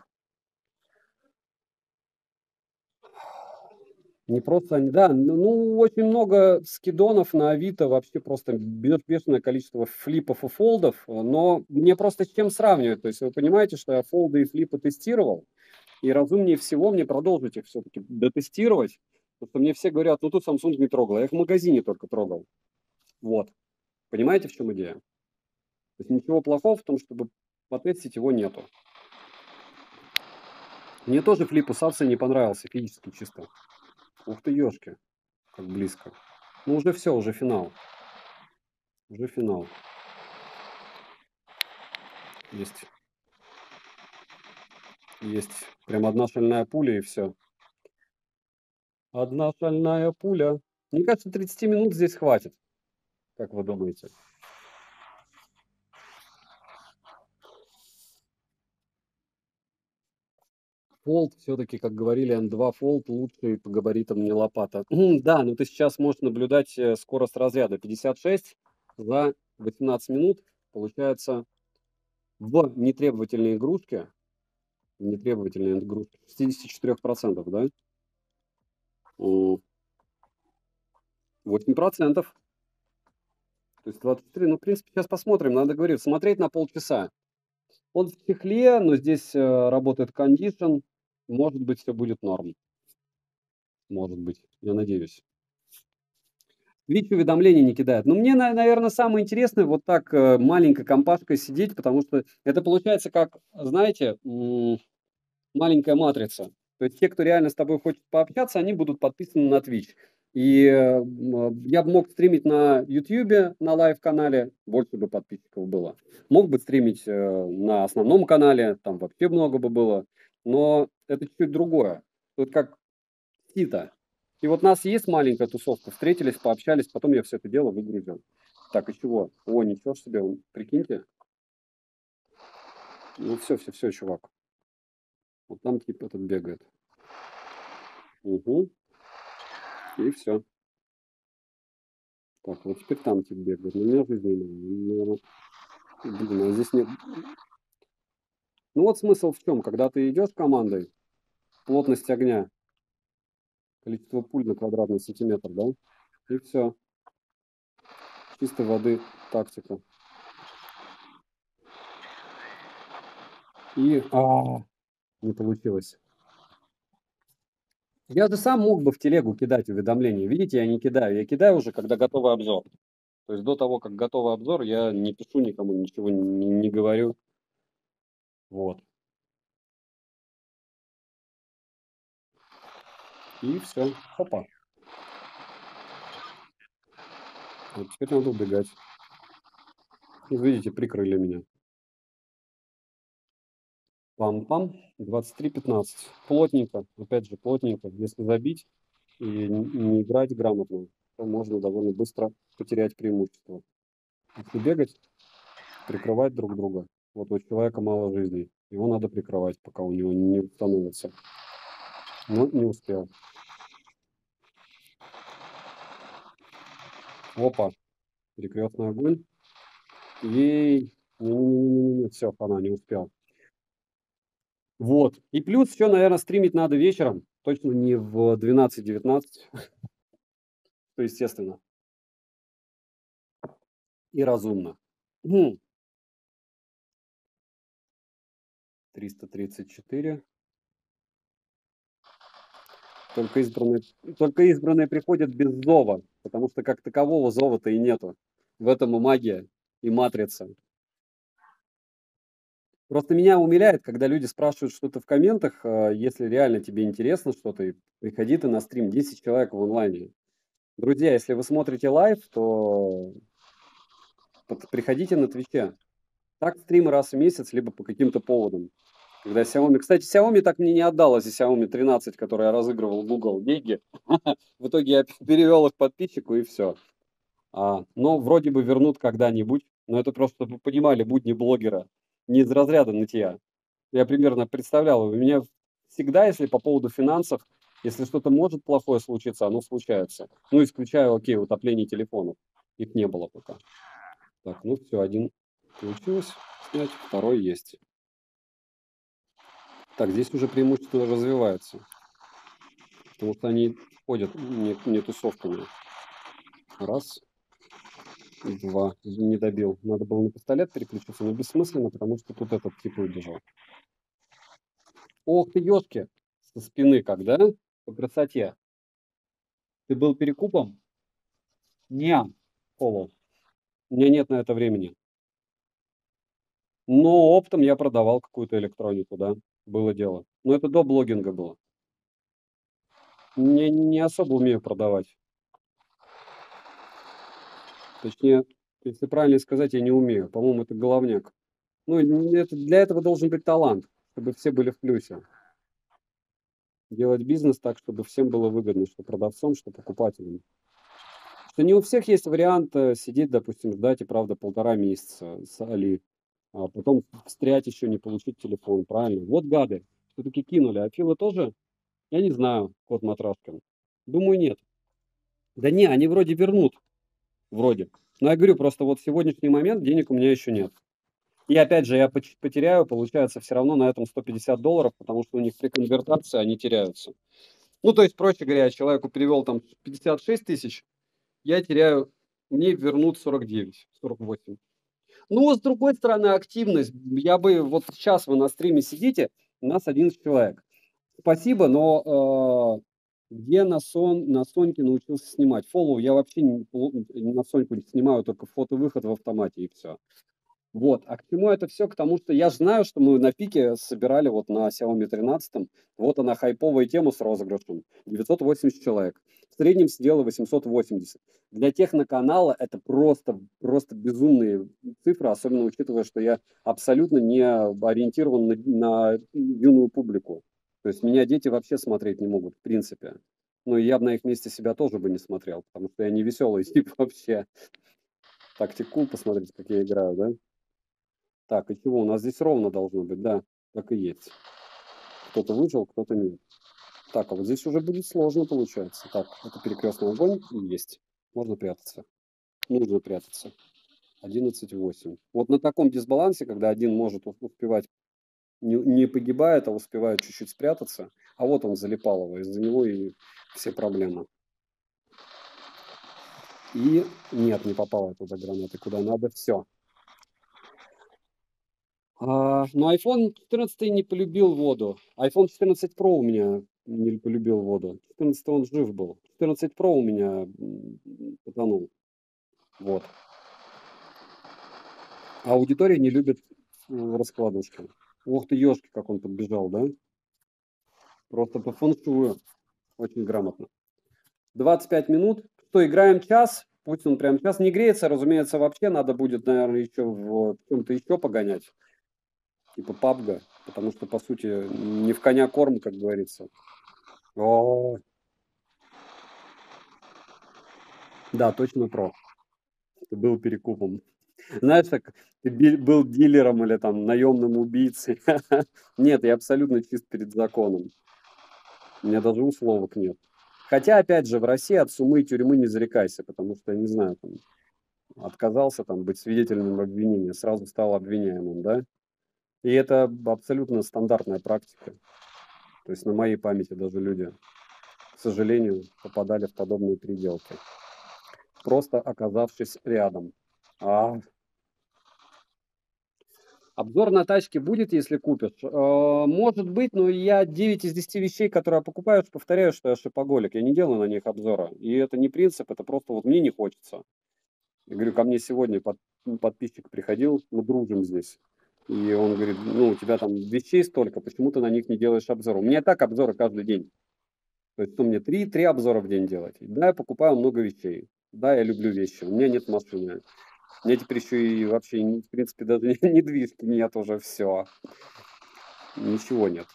Не просто они, да, ну, очень много скидонов на Авито, вообще просто бешеное количество флипов и фолдов, но мне просто с чем сравнивать, то есть вы понимаете, что я фолды и флипы тестировал, и разумнее всего мне продолжить их все-таки дотестировать, потому что мне все говорят, ну тут Samsung не трогал, я их в магазине только трогал, вот, понимаете, в чем идея? То есть ничего плохого в том, чтобы потестить его нету. Мне тоже флип Усавса не понравился, физически чисто. Ух ты, ешки, как близко. Ну уже все, уже финал. Уже финал. Есть. Есть. Прям одна шальная пуля и все. Одна шальная пуля. Мне кажется, 30 минут здесь хватит. Как вы думаете? Fold все-таки, как говорили, N2 Fold лучший по габаритам не лопата. Да, но ты сейчас можешь наблюдать скорость разряда 56 за 18 минут. Получается, в нетребовательной игрушке 64%, да? 8%. То есть 24. Ну, в принципе, сейчас посмотрим. Надо, говорить, смотреть на полчаса. Он в чехле, но здесь работает кондишн. Может быть, все будет норм. Может быть, я надеюсь. Twitch уведомлений не кидает. Но мне, наверное, самое интересное вот так маленькой компашкой сидеть, потому что это получается как, знаете, маленькая матрица. То есть те, кто реально с тобой хочет пообщаться, они будут подписаны на Twitch. И я бы мог стримить на YouTube, на лайв-канале, больше бы подписчиков было. Мог бы стримить на основном канале, там вообще много бы было. Но это чуть-чуть другое. Тут как сито. И вот у нас есть маленькая тусовка, встретились, пообщались, потом я все это дело выгрузил. Так, и чего? О, ничего себе, прикиньте. Ну все, чувак. Вот там тип этот бегает. Угу. И все. Так, вот теперь там тип бегает. Но у меня жизни нет. Блин, а здесь нет. Ну вот смысл в чем? Когда ты идешь командой, плотность огня, количество пуль на квадратный сантиметр, да? И все. Чистой воды тактика. И... не получилось. Я же сам мог бы в телегу кидать уведомления. Видите, я не кидаю. Я кидаю уже, когда готовый обзор. То есть до того, как готовый обзор, я не пишу никому, ничего не говорю. Вот. И все. Хопа. Вот теперь надо убегать. И видите, прикрыли меня. Пам-пам. 23:15. Плотненько. Опять же, плотненько. Если забить и не играть грамотно, то можно довольно быстро потерять преимущество. Если бегать, прикрывать друг друга. Вот у человека мало жизней. Его надо прикрывать, пока у него не установится. Но не успел. Опа. Перекрестный огонь. Ей. Не-не-не-не-не. Все, она не успел. Вот. И плюс еще, наверное, стримить надо вечером. Точно не в 12-19. То естественно. И разумно. 334. Только избранные приходят без зова, потому что как такового зова-то и нету. В этом и магия, и матрица. Просто меня умиляет, когда люди спрашивают что-то в комментах, если реально тебе интересно что-то, и приходи ты на стрим, 10 человек в онлайне. Друзья, если вы смотрите лайв, то приходите на Твиче. Так стримы раз в месяц, либо по каким-то поводам. Когда Xiaomi... Кстати, Xiaomi так мне не отдала за Xiaomi 13, который я разыгрывал Google деньги. В итоге я перевел их подписчику и все. Но вроде бы вернут когда-нибудь. Но это просто, чтобы вы понимали, будни блогера. Не из разряда нытья. Я примерно представлял. У меня всегда, если по поводу финансов, если что-то может плохое случиться, оно случается. Ну, исключая, окей, утопление телефонов. Их не было пока. Так, ну все, один получилось снять, второй есть. Так, здесь уже преимущественно развивается. Потому что они ходят не тусовками. Раз, два. Не добил. Надо было на пистолет переключиться, но бессмысленно, потому что тут этот тип убежал. Ох ты, ёшки! Со спины как, да? По красоте. Ты был перекупом? Не, Полу. У меня нет на это времени. Но оптом я продавал какую-то электронику, да. Было дело. Но это до блогинга было. Не особо умею продавать. Точнее, если правильно сказать, я не умею. По-моему, это головняк. Ну, для этого должен быть талант, чтобы все были в плюсе. Делать бизнес так, чтобы всем было выгодно, что продавцом, что покупателям. Что не у всех есть вариант сидеть, допустим, ждать и, правда, 1,5 месяца с Али, а потом встрять еще, не получить телефон, правильно? Вот гады, все-таки кинули. А Фила тоже? Я не знаю, кот Матраскин. Думаю, нет. Да не, они вроде вернут. Вроде. Но я говорю, просто вот в сегодняшний момент денег у меня еще нет. И опять же, я потеряю, получается, все равно на этом $150, потому что у них при конвертации они теряются. Ну, то есть, проще говоря, я человеку перевел там 56 тысяч, я теряю, мне вернут 49, 48. Ну, с другой стороны, активность. Я бы, вот сейчас вы на стриме сидите, у нас 11 человек. Спасибо, но где на Соньке научился снимать? Фоллоу я вообще на Соньку не снимаю, только фото-выход в автомате и все. Вот. А к чему это все? К тому, что я же знаю, что мы на пике собирали вот на Xiaomi 13. Вот она хайповая тема с розыгрышем. 980 человек. В среднем сидело 880. Для техноканала это просто безумные цифры, особенно учитывая, что я абсолютно не ориентирован на юную публику. То есть меня дети вообще смотреть не могут, в принципе. Ну, и я бы на их месте себя тоже бы не смотрел, потому что я не веселый тип вообще. Тактику посмотрите, как я играю, да? Так, и чего? У нас здесь ровно должно быть, да, так и есть. Кто-то выжил, кто-то нет. Так, а вот здесь уже будет сложно получается. Так, это перекрестный огонь и есть. Можно прятаться. Нужно прятаться. 11:08. Вот на таком дисбалансе, когда один может успевать, не погибает, а успевает чуть-чуть спрятаться, а вот он залипал его, из-за него и все проблемы. И нет, не попала туда граната, куда надо, все. Но iPhone 14 не полюбил воду. iPhone 14 Pro у меня не полюбил воду. 14 он жив был. 14 Pro у меня потонул. Вот. А аудитория не любит раскладушки. Ох ты, ёшки, как он подбежал, да? Просто по фэншую. Очень грамотно. 25 минут. Что, играем час? Пусть он прям час не греется, разумеется, вообще надо будет, наверное, еще в чем-то еще погонять, типа пабга, потому что, по сути, не в коня корм, как говорится. О, да, точно про. Ты был перекупом. Знаешь, так ты был дилером или там наемным убийцей. Нет, я абсолютно чист перед законом. У меня даже условок нет. Хотя, опять же, в России от сумы и тюрьмы не зарекайся, потому что, я не знаю, там, отказался там быть свидетелем обвинения, сразу стал обвиняемым, да? И это абсолютно стандартная практика. То есть на моей памяти даже люди, к сожалению, попадали в подобные переделки, просто оказавшись рядом. А обзор на тачки будет, если купишь? Может быть, но я 9 из 10 вещей, которые я покупаю, повторяю, что я шопоголик. Я не делаю на них обзора. И это не принцип, это просто вот мне не хочется. Я говорю, ко мне сегодня подписчик приходил, мы дружим здесь. И он говорит, ну, у тебя там вещей столько, почему ты на них не делаешь обзор? У меня и так обзоры каждый день. То есть, что мне три обзора в день делать? Да, я покупаю много вещей. Да, я люблю вещи. У меня нет машины. У меня теперь еще и вообще, в принципе, даже недвижки нет уже, все. Ничего нет.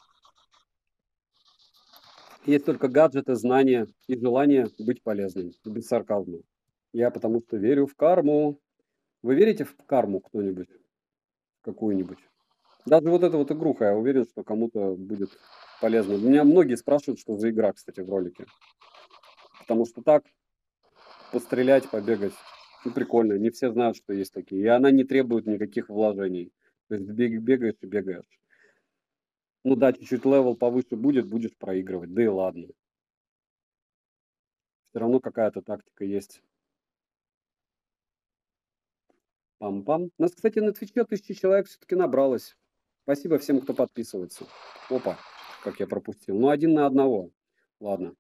Есть только гаджеты, знания и желание быть полезным. Без сарказма. Я потому что верю в карму. Вы верите в карму кто-нибудь? Какую-нибудь? Даже вот эта вот игруха, я уверен, что кому-то будет полезно. Меня многие спрашивают, что за игра, кстати, в ролике. Потому что так пострелять, побегать, ну, прикольно. Не все знают, что есть такие. И она не требует никаких вложений. То есть бегаешь и бегаешь. Ну да, чуть-чуть левел повыше будет, будешь проигрывать. Да и ладно. Все равно какая-то тактика есть. Пам-пам. У нас, кстати, на Твиче 1000 человек все-таки набралось. Спасибо всем, кто подписывается. Опа, как я пропустил. Ну, 1 на 1. Ладно.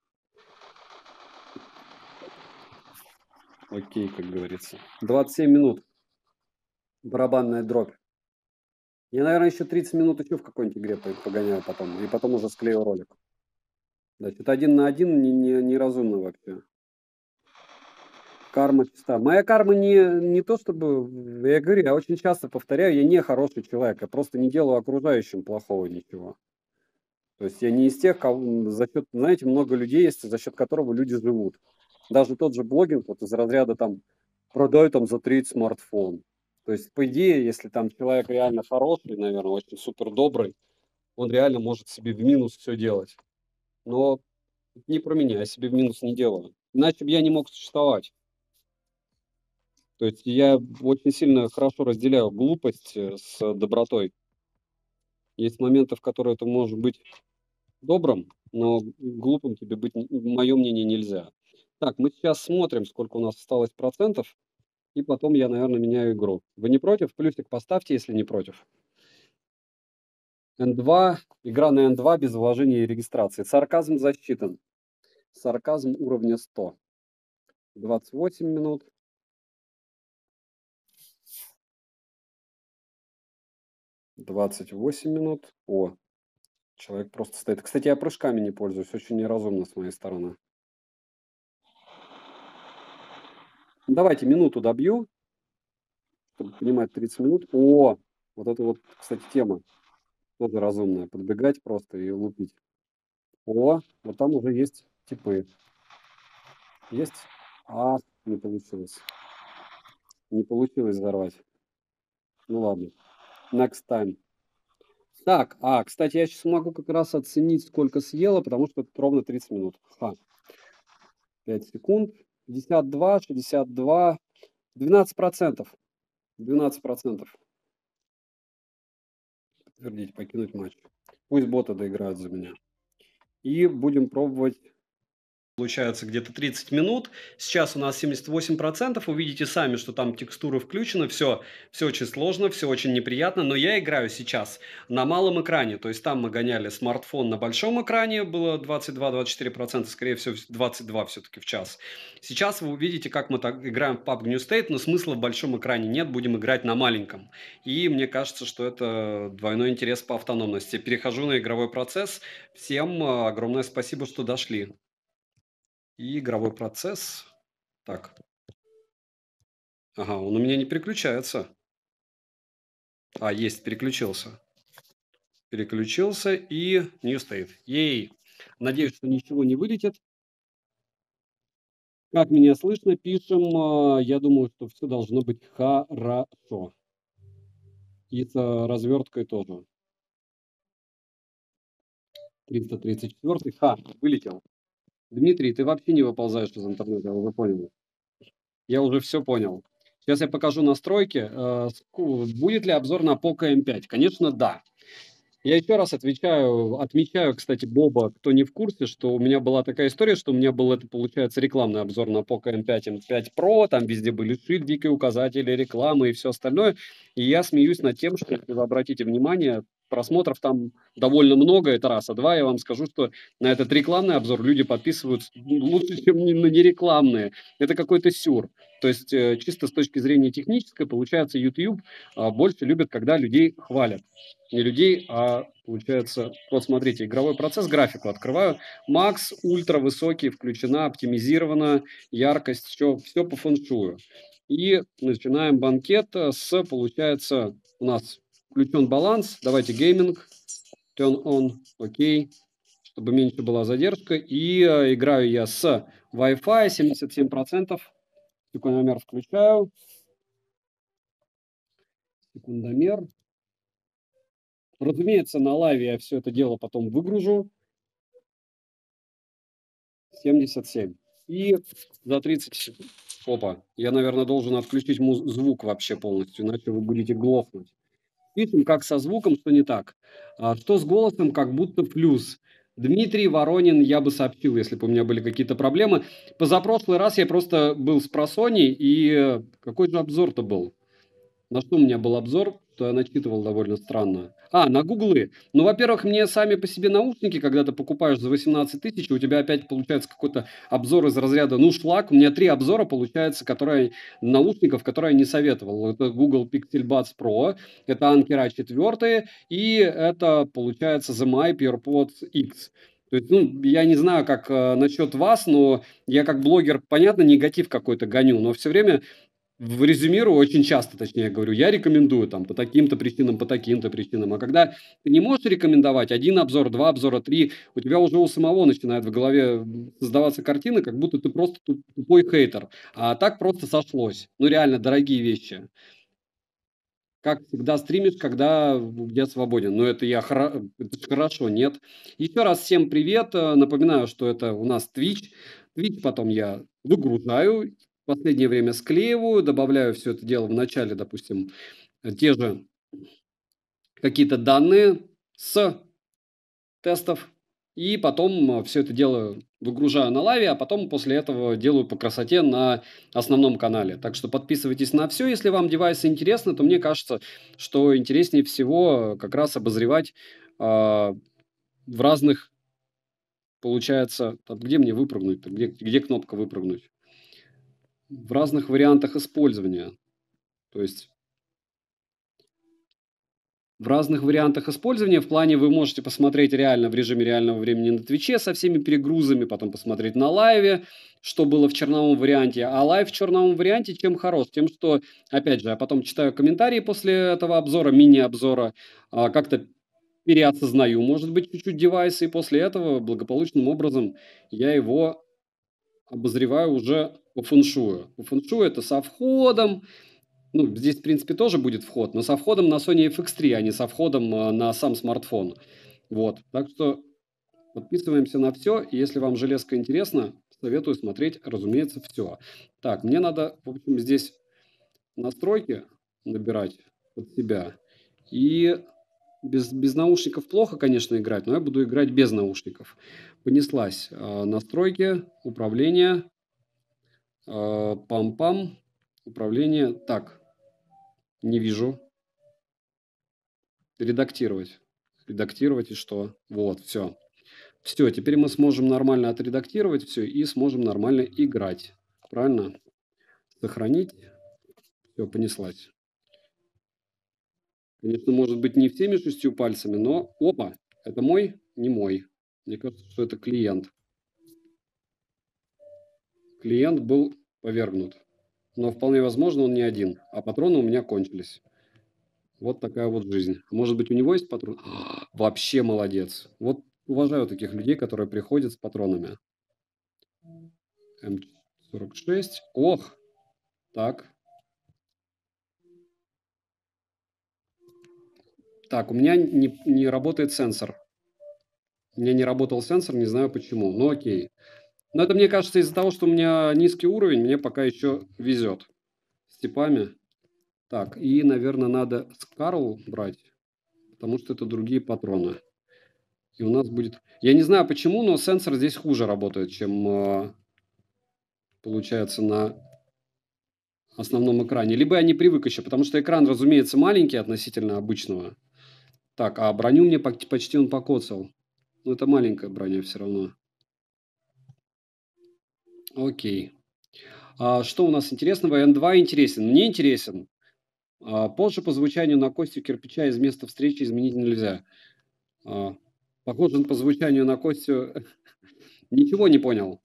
Окей, как говорится. 27 минут. Барабанная дробь. Я, наверное, еще 30 минут еще в какой-нибудь игре погоняю потом. И потом уже склею ролик. Да, что-то 1 на 1 неразумно вообще. Карма чиста. Моя карма не то чтобы... Я говорю, я очень часто повторяю, я не хороший человек. Я просто не делаю окружающим плохого ничего. То есть я не из тех, кого за счет... Знаете, много людей есть, за счет которого люди живут. Даже тот же блогинг, вот из разряда там продай там за треть смартфон. То есть, по идее, если там человек реально хороший, наверное, очень супер добрый, он реально может себе в минус все делать. Но не про меня, я себе в минус не делаю. Иначе бы я не мог существовать. То есть я очень сильно хорошо разделяю глупость с добротой. Есть моменты, в которые ты можешь быть добрым, но глупым тебе быть, мое мнение, нельзя. Так, мы сейчас смотрим, сколько у нас осталось процентов, и потом я, наверное, меняю игру. Вы не против? Плюсик поставьте, если не против. N2, игра на N2 без вложения и регистрации. Сарказм засчитан. Сарказм уровня 100. 28 минут. 28 минут. О, человек просто стоит. Кстати, я прыжками не пользуюсь. Очень неразумно с моей стороны. Давайте минуту добью, чтобы понимать 30 минут. О, вот это вот, кстати, тема тоже разумная. Подбегать просто и лупить. О, вот там уже есть типы. Есть? А, не получилось. Не получилось взорвать. Ну ладно. Next time. Так, кстати, я сейчас могу как раз оценить, сколько съела, потому что это ровно 30 минут. 5 секунд. 52, 62, 12%. 12%. Подтвердить, покинуть матч. Пусть боты доиграют за меня. И будем пробовать. Получается где-то 30 минут. Сейчас у нас 78%. Увидите сами, что там текстуры включены. Все очень сложно, все очень неприятно. Но я играю сейчас на малом экране. То есть там мы гоняли смартфон на большом экране. Было 22-24%. Скорее всего, 22 все-таки в час. Сейчас вы увидите, как мы так играем в PUBG New State. Но смысла в большом экране нет. Будем играть на маленьком. И мне кажется, что это двойной интерес по автономности. Перехожу на игровой процесс. Всем огромное спасибо, что дошли. И игровой процесс. Так. Ага, он у меня не переключается. А, есть, переключился. Переключился и New State. Ей. Надеюсь, что ничего не вылетит. Как меня слышно, пишем. Я думаю, что все должно быть хорошо. И с разверткой тоже. 334. Вылетел. Дмитрий, ты вообще не выползаешь из интернета, я уже понял. Я уже все понял. Сейчас я покажу настройки. Будет ли обзор на Poco M5? Конечно, да. Я еще раз отмечаю, кстати, Боба, кто не в курсе, что у меня была такая история, что у меня был, это получается, рекламный обзор на Poco M5, M5 Pro, там везде были шильдики, указатели, рекламы и все остальное. И я смеюсь над тем, что, если вы обратите внимание, просмотров там довольно много, это раз. А два, я вам скажу, что на этот рекламный обзор люди подписываются лучше, чем на нерекламные. Это какой-то сюр. То есть, чисто с точки зрения технической, получается, YouTube больше любит, когда людей хвалят. Не людей, а получается, вот смотрите, игровой процесс, графику открываю. Макс, ультра высокий, включена, оптимизирована, яркость, все по фэншую. И начинаем банкет с, получается, у нас включен баланс. Давайте гейминг, turn on, окей, чтобы меньше была задержка. И играю я с Wi-Fi 77%. Секундомер включаю. Секундомер. Разумеется, на лайве я все это дело потом выгружу. 77. И за 30 секунд. Опа, я, наверное, должен отключить звук вообще полностью, иначе вы будете глохнуть. Пишем, как со звуком, что не так. Что с голосом, как будто плюс. Дмитрий Воронин, я бы сообщил, если бы у меня были какие-то проблемы. Позапрошлый раз я просто был с просоней, и какой же обзор-то был? На что у меня был обзор, что я начитывал довольно странно. На гуглы. Ну, во-первых, мне сами по себе наушники, когда ты покупаешь за 18 тысяч, у тебя опять получается какой-то обзор из разряда, ну, шлак. У меня 3 обзора, получается, наушников, которые я не советовал. Это Google Pixel Buds Pro, это Anker 4, и это, получается, ZMI PurePods X. То есть, ну, я не знаю, как насчет вас, но я как блогер, понятно, негатив какой-то гоню, но все время резюмирую очень часто, точнее говорю, я рекомендую там по таким-то причинам, по таким-то причинам. А когда ты не можешь рекомендовать один обзор, два обзора, три, у тебя уже у самого начинает в голове создаваться картина, как будто ты просто тупой хейтер. А так просто сошлось. Ну реально дорогие вещи. Как всегда стримишь, когда я свободен. Но это это ж хорошо, нет. Еще раз всем привет. Напоминаю, что это у нас Twitch. Twitch потом я выгружаю, в последнее время склеиваю, добавляю все это дело в начале, допустим, те же какие-то данные с тестов. И потом все это дело выгружаю на лаве, а потом после этого делаю по красоте на основном канале. Так что подписывайтесь на все. Если вам девайсы интересны, то мне кажется, что интереснее всего как раз обозревать в разных, получается, где мне выпрыгнуть, где кнопка выпрыгнуть? В разных вариантах использования. То есть в разных вариантах использования. В плане вы можете посмотреть реально в режиме реального времени на Твиче со всеми перегрузами, потом посмотреть на лайве, что было в черновом варианте. А лайв в черновом варианте чем хорош? Тем, что, опять же, я потом читаю комментарии после этого обзора, мини-обзора, как-то переосознаю, может быть, чуть-чуть девайса, и после этого благополучным образом я его обозреваю уже по фэншую. По фэншую это со входом, ну, здесь, в принципе, тоже будет вход, но со входом на Sony FX3, а не со входом на сам смартфон. Вот. Так что подписываемся на все. И если вам железка интересна, советую смотреть, разумеется, все. Так, мне надо, в общем, здесь настройки набирать под себя. И без наушников плохо, конечно, играть, но я буду играть без наушников. Понеслась. Настройки, управление, пам-пам, управление. Так, не вижу. Редактировать. Редактировать и что? Вот, все. Все, теперь мы сможем нормально отредактировать все и сможем нормально играть. Правильно? Сохранить. Все, понеслась. Конечно, может быть не всеми 6 пальцами, но... Опа! Это мой? Не мой. Мне кажется, что это клиент. Клиент был повергнут. Но вполне возможно, он не один. А патроны у меня кончились. Вот такая вот жизнь. Может быть, у него есть патрон? Вообще молодец. Вот уважаю таких людей, которые приходят с патронами. М46. Ох, так. Так, у меня не работает сенсор. У меня не работал сенсор, не знаю почему. Ну окей. Но это, мне кажется, из-за того, что у меня низкий уровень, мне пока еще везет с типами. Так, и, наверное, надо Скарл брать, потому что это другие патроны. И у нас будет... Я не знаю почему, но сенсор здесь хуже работает, чем получается на основном экране. Либо я не привык еще, потому что экран, разумеется, маленький относительно обычного. Так, а броню мне почти он покоцал. Ну, это маленькая броня все равно. Окей. А что у нас интересного? N2 интересен. Мне интересен. Позже по звучанию на костью кирпича из места встречи изменить нельзя. Похоже по звучанию на Костю. Ничего не понял.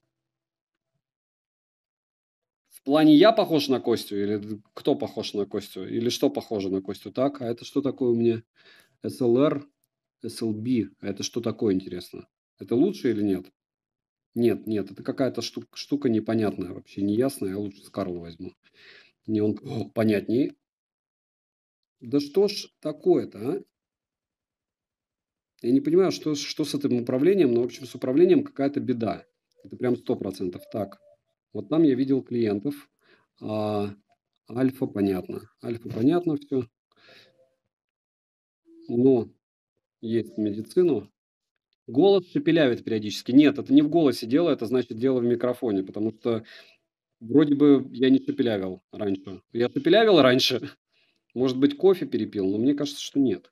В плане я похож на Костю? Или кто похож на Костю? Или что похоже на Костю? Так, а это что такое у меня? SLR, SLB. А это что такое, интересно? Это лучше или нет? Нет, нет, это какая-то штука непонятная, вообще неясная. Я лучше Скарл возьму. Мне он понятнее. Да что ж такое-то, а? Я не понимаю, что с этим управлением, но, в общем, с управлением какая-то беда. Это прям 100%. Так, вот там я видел клиентов. А, альфа понятно. Альфа понятно все. Но есть медицину. Голос шепелявит периодически. Нет, это не в голосе дело, это значит дело в микрофоне, потому что вроде бы я не шепелявил раньше. Я шепелявил раньше. Может быть, кофе перепил, но мне кажется, что нет.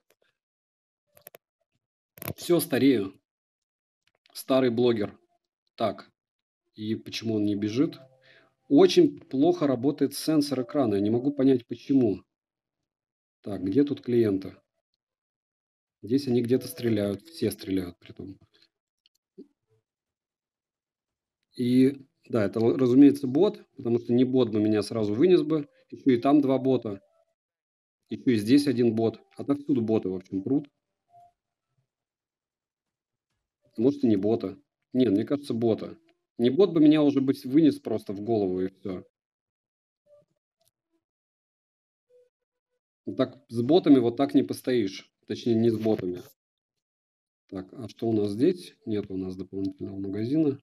Все, старею. Старый блогер. Так, и почему он не бежит? Очень плохо работает сенсор экрана. Я не могу понять, почему. Так, где тут клиенты? Здесь они где-то стреляют. Все стреляют при том. И да, это, разумеется, бот, потому что не бот бы меня сразу вынес бы. Еще и там два бота. Еще и здесь один бот. Отовсюду боты, в общем, прут. Может, и не бота. Нет, мне кажется, бота. Не бот бы меня уже быть вынес просто в голову и все. Так с ботами вот так не постоишь. Точнее, не с ботами. Так, а что у нас здесь? Нет у нас дополнительного магазина.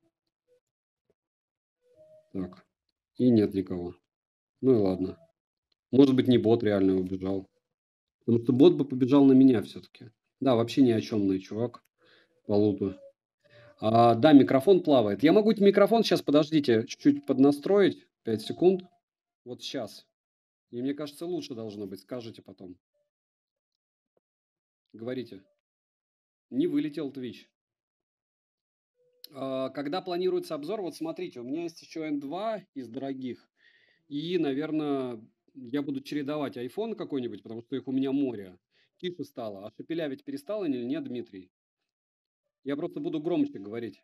Так, и нет никого. Ну и ладно. Может быть, не бот реально убежал. Потому что бот бы побежал на меня все-таки. Да, вообще ни о чемный чувак по луту. Да, микрофон плавает. Я могу микрофон сейчас, подождите, чуть-чуть поднастроить. 5 секунд. Вот сейчас. И мне кажется, лучше должно быть. Скажите потом. Говорите. Не вылетел Twitch. Когда планируется обзор, вот смотрите, у меня есть еще N2 из дорогих. И, наверное, я буду чередовать iPhone какой-нибудь, потому что их у меня море. Тише стало. А шепелявить перестал или нет, Дмитрий? Я просто буду громче говорить.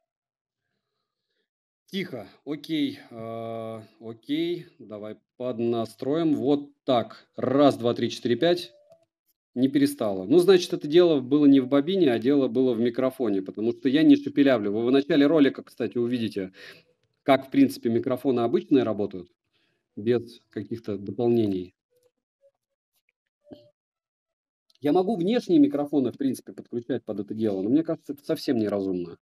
Тихо. Окей. Окей. Давай поднастроим. Вот так. Раз, два, три, четыре, пять. Не перестало. Ну, значит, это дело было не в бобине, а дело было в микрофоне, потому что я не шепелявлю. Вы в начале ролика, кстати, увидите, как, в принципе, микрофоны обычные работают, без каких-то дополнений. Я могу внешние микрофоны, в принципе, подключать под это дело, но мне кажется, это совсем неразумно.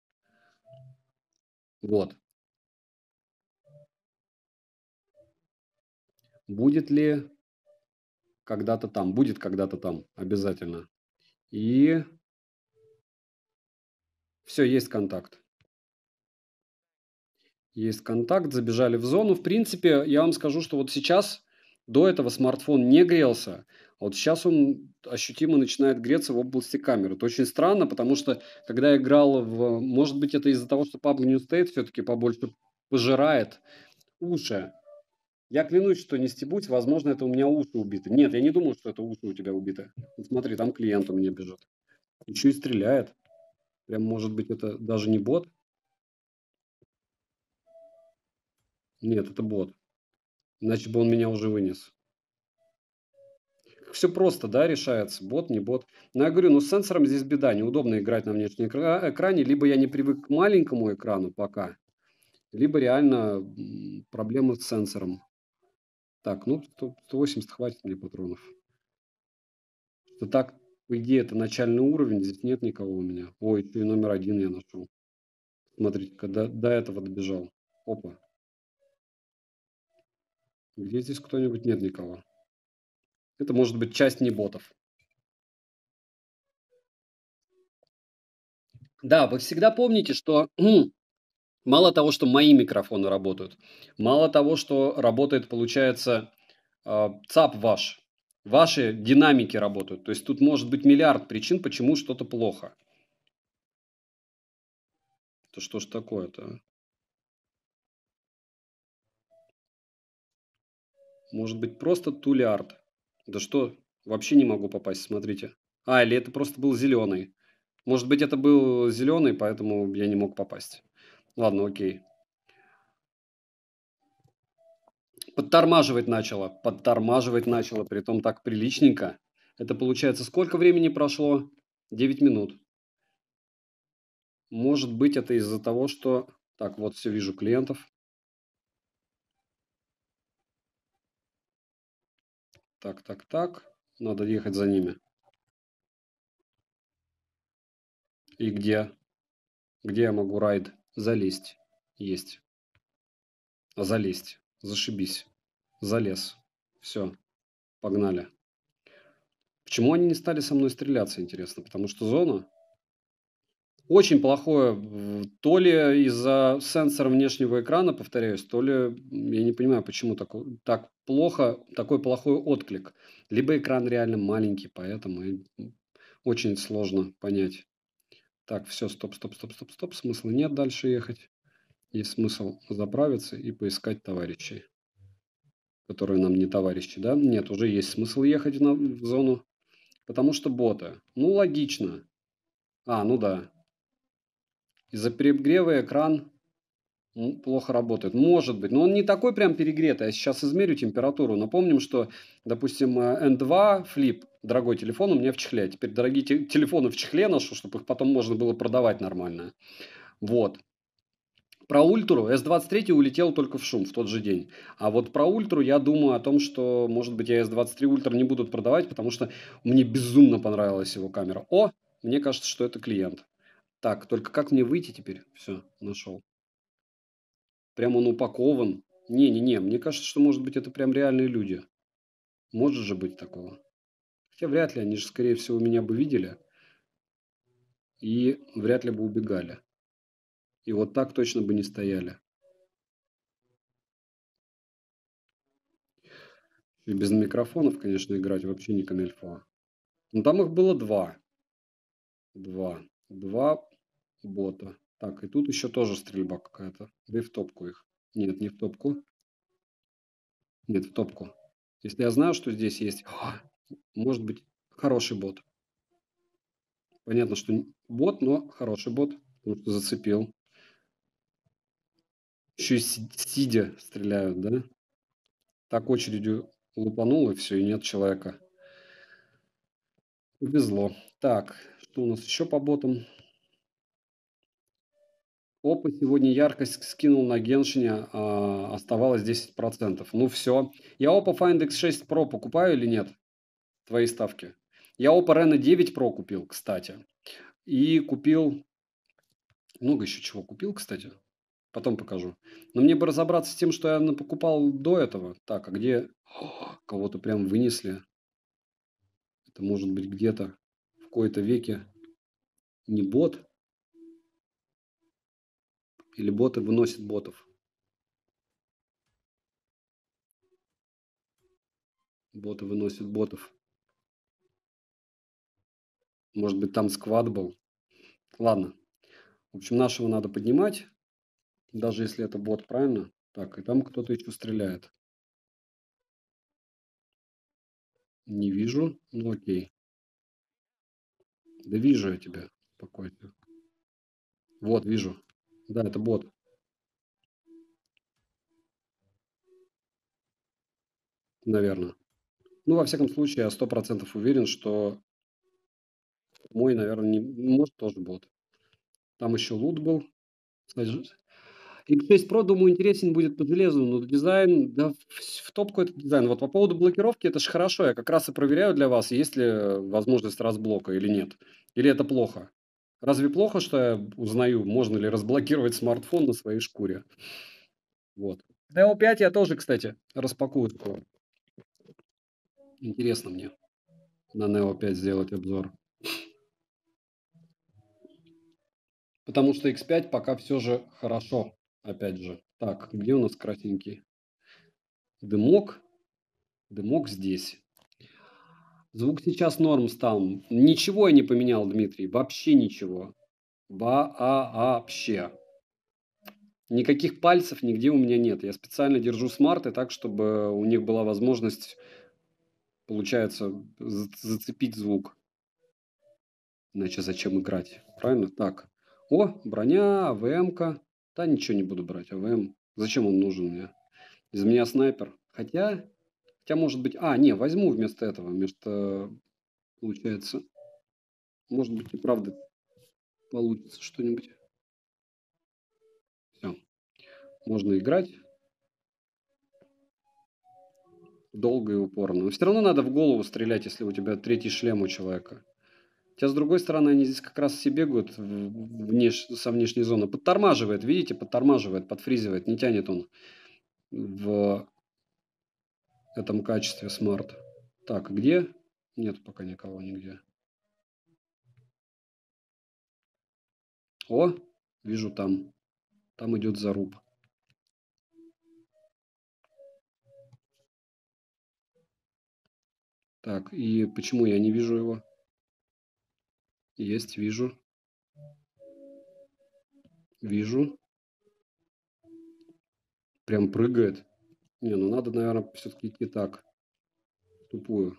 Вот. Будет ли когда-то там? Будет когда-то там, обязательно. И все, есть контакт. Есть контакт, забежали в зону. В принципе, я вам скажу, что вот сейчас, до этого смартфон не грелся, а вот сейчас он ощутимо начинает греться в области камеры. Это очень странно, потому что, когда я играл в... Может быть, это из-за того, что Pablo New State все-таки побольше пожирает уши. Я клянусь, что не стебусь, возможно, это у меня уши убиты. Нет, я не думаю, что это уши у тебя убиты. Вот смотри, там клиент у меня бежит. Еще и стреляет. Прям, может быть, это даже не бот. Нет, это бот. Иначе бы он меня уже вынес. Все просто, да, решается. Бот, не бот. Но я говорю, ну с сенсором здесь беда. Неудобно играть на внешнем экране. Либо я не привык к маленькому экрану пока, либо реально проблемы с сенсором. Так, ну 180 хватит мне патронов. Что так, по идее, это начальный уровень. Здесь нет никого у меня. Ой, еще и номер один я нашел. Смотрите, когда до этого добежал. Опа. Где здесь кто-нибудь? Нет никого. Это может быть часть не ботов. Да, вы всегда помните, что мало того, что мои микрофоны работают, мало того, что работает, получается, ЦАП ваш, ваши динамики работают. То есть тут может быть миллиард причин, почему что-то плохо. Это что ж такое-то? А? Может быть просто тулярд. Да что? Вообще не могу попасть, смотрите. А, или это просто был зеленый. Может быть, это был зеленый, поэтому я не мог попасть. Ладно, окей. Подтормаживать начало, притом так приличненько. Это получается, сколько времени прошло? 9 минут. Может быть, это из-за того, что... Так, вот все, вижу клиентов. Так, так, так. Надо ехать за ними. И где? Где я могу райд залезть? Есть. Залезть. Зашибись. Залез. Все, погнали. Почему они не стали со мной стреляться, интересно? Потому что зона очень плохое. То ли из-за сенсора внешнего экрана, повторяюсь, то ли я не понимаю, почему так плохо, такой плохой отклик. Либо экран реально маленький, поэтому очень сложно понять. Так, все, стоп, стоп, стоп, стоп, стоп. Смысла нет дальше ехать. Есть смысл заправиться и поискать товарищей, которые нам не товарищи, да? Нет, уже есть смысл ехать в зону, потому что боты. Ну, логично. А, ну да. Из-за перегрева экран плохо работает. Может быть. Но он не такой прям перегретый. Я сейчас измерю температуру. Напомним, что, допустим, N2 Flip, дорогой телефон, у меня в чехле. Теперь дорогие телефоны в чехле ношу, чтобы их потом можно было продавать нормально. Вот. Про ультру S23 улетел только в шум в тот же день. А вот про ультру я думаю о том, что, может быть, я S23 ультра не будут продавать, потому что мне безумно понравилась его камера. О, мне кажется, что это клиент. Так, только как мне выйти теперь? Все, нашел. Прям он упакован. Не-не-не, мне кажется, что, может быть, это прям реальные люди. Может же быть такого. Хотя вряд ли, они же, скорее всего, меня бы видели и вряд ли бы убегали. И вот так точно бы не стояли. И без микрофонов, конечно, играть вообще не камильфо. Но там их было два. Два бота. Так, и тут еще тоже стрельба какая-то. Да и в топку их. Нет, не в топку. Нет, в топку. Если я знаю, что здесь есть, может быть, хороший бот. Понятно, что бот, но хороший бот, потому что зацепил. Еще и сидя стреляют, да? Так очередью лупанул, и все, и нет человека. Повезло. Так, что у нас еще по ботам? Опа, сегодня яркость скинул на Геншине, оставалось 10%. Ну все. Я Oppo Find X6 Pro покупаю или нет? Твои ставки. Я Oppo Reno 9 Pro купил, кстати. И купил... Много еще чего купил, кстати. Потом покажу. Но мне бы разобраться с тем, что я покупал до этого. Так, а где... Кого-то прям вынесли. Это может быть где-то в кои-то веке не бот. Или боты выносят ботов. Боты выносят ботов. Может быть, там сквад был. Ладно. В общем, нашего надо поднимать. Даже если это бот, правильно? Так, и там кто-то еще стреляет. Не вижу. Ну окей. Да вижу я тебя. Спокойно. Вот, вижу. Да, это бот. наверное. Ну, во всяком случае, я 100% уверен, что мой, наверное, не может, тоже бот. Там еще лут был. X6 Pro, думаю, интересен будет по железу, но дизайн, да, в топку этот дизайн. Вот по поводу блокировки, это же хорошо. Я как раз и проверяю для вас, есть ли возможность разблока или нет. Или это плохо. Разве плохо, что я узнаю, можно ли разблокировать смартфон на своей шкуре? Вот. Neo 5 я тоже, кстати, распакую скоро. Интересно мне на Neo 5 сделать обзор. Потому что X5 пока все же хорошо. Опять же. Так, где у нас красненький? Дымок. Дымок здесь. Звук сейчас норм стал. Ничего я не поменял, Дмитрий. Вообще ничего. Вообще. Никаких пальцев нигде у меня нет. Я специально держу смарты так, чтобы у них была возможность, получается, зацепить звук. Иначе зачем играть? Правильно? Так. О, броня, АВМ-ка. Да ничего не буду брать. АВМ. Зачем он нужен мне? Из меня снайпер. Хотя может быть... А, не, возьму вместо этого. Вместо, получается... Может быть и правда получится что-нибудь. Все. Можно играть долго и упорно. Но все равно надо в голову стрелять, если у тебя третий шлем у человека. Хотя, с другой стороны, они здесь как раз все бегают со внешней зоны. Подтормаживает, видите, подтормаживает, подфризивает. Не тянет он в этом качестве смарт. Так, где? Нет пока никого нигде. О, вижу там. Там идет заруб. Так, и почему я не вижу его? Есть, вижу. Вижу. Прям прыгает. Не, ну надо, наверное, все-таки идти так. Тупую.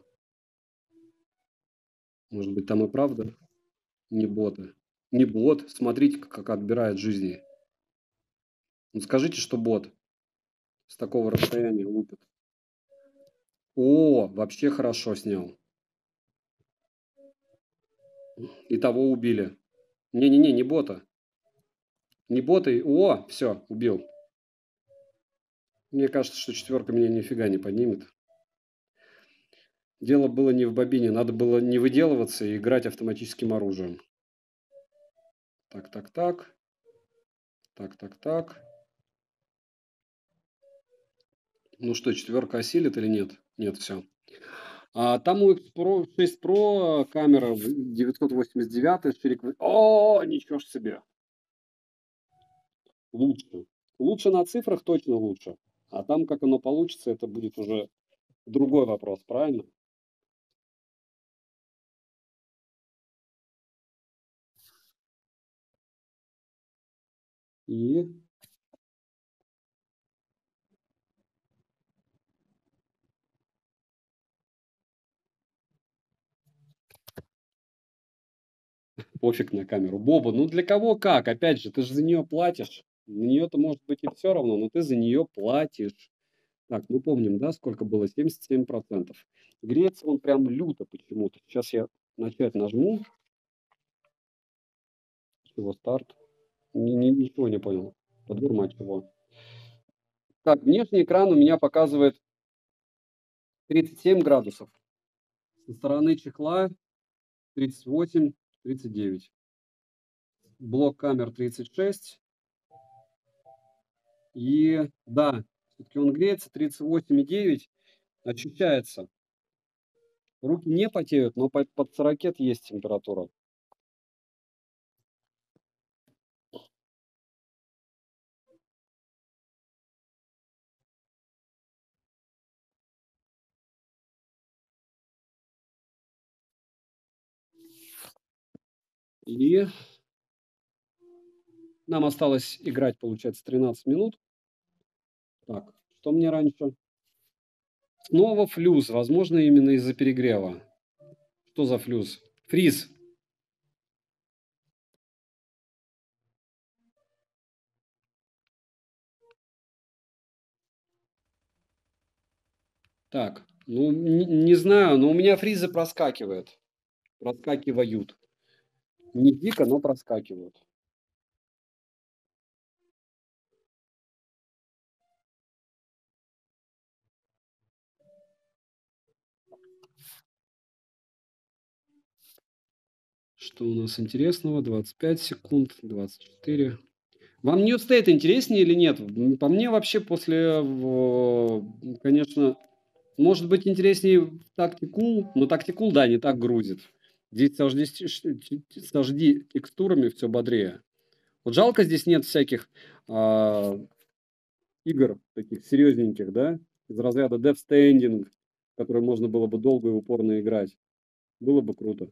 Может быть, там и правда не боты. Не бот. Смотрите, как отбирает жизни. Ну, скажите, что бот. С такого расстояния лупит. О, вообще хорошо снял. И того убили. Не-не-не, не бота. Не бота. О, все, убил. Мне кажется, что четверка меня нифига не поднимет. Дело было не в бобине. Надо было не выделываться и играть автоматическим оружием. Так, так, так. Так, так, так. Ну что, четверка осилит или нет? Нет, все. А там у X Pro, 6 Pro камера 989 ширик. О, ничего ж себе. Лучше. Лучше на цифрах точно лучше. А там, как оно получится, это будет уже другой вопрос, правильно? И пофиг на камеру. Боба, ну для кого как? Опять же, ты же за нее платишь. На нее-то может быть и все равно, но ты за нее платишь. Так, мы помним, да, сколько было? 77%. Греется он прям люто почему-то. Сейчас я начать нажму. Чего старт? Ничего не понял. Подбор мать его. Так, внешний экран у меня показывает 37 градусов. Со стороны чехла 38, 39. Блок камер 36. И да, все-таки он греется 38,9. Ощущается. Руки не потеют, но под 40 есть температура. И нам осталось играть, получается, 13 минут. Так, что мне раньше? Снова флюс. Возможно, именно из-за перегрева. Что за флюс? Фриз. Так, ну, не знаю, но у меня фризы проскакивают. Проскакивают. Не дико, но проскакивают. Что у нас интересного? 25 секунд, 24. Вам New State интереснее или нет? По мне вообще после, конечно, может быть интереснее Tactical, но Tactical, да, не так грузит. Здесь с HD текстурами все бодрее. Вот жалко, здесь нет всяких а, игр таких серьезненьких, да, из разряда Death Stranding, в которые можно было бы долго и упорно играть. Было бы круто.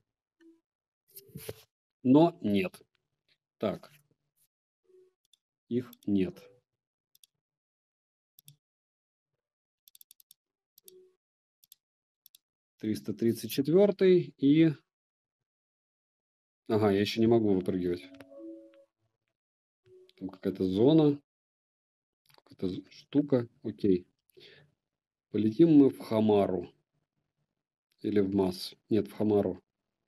Но нет. Так, их нет. 334 и... Ага, я еще не могу выпрыгивать. Там какая-то зона, какая-то штука. Окей. Полетим мы в Хамару. Или в Масс. Нет, в Хамару.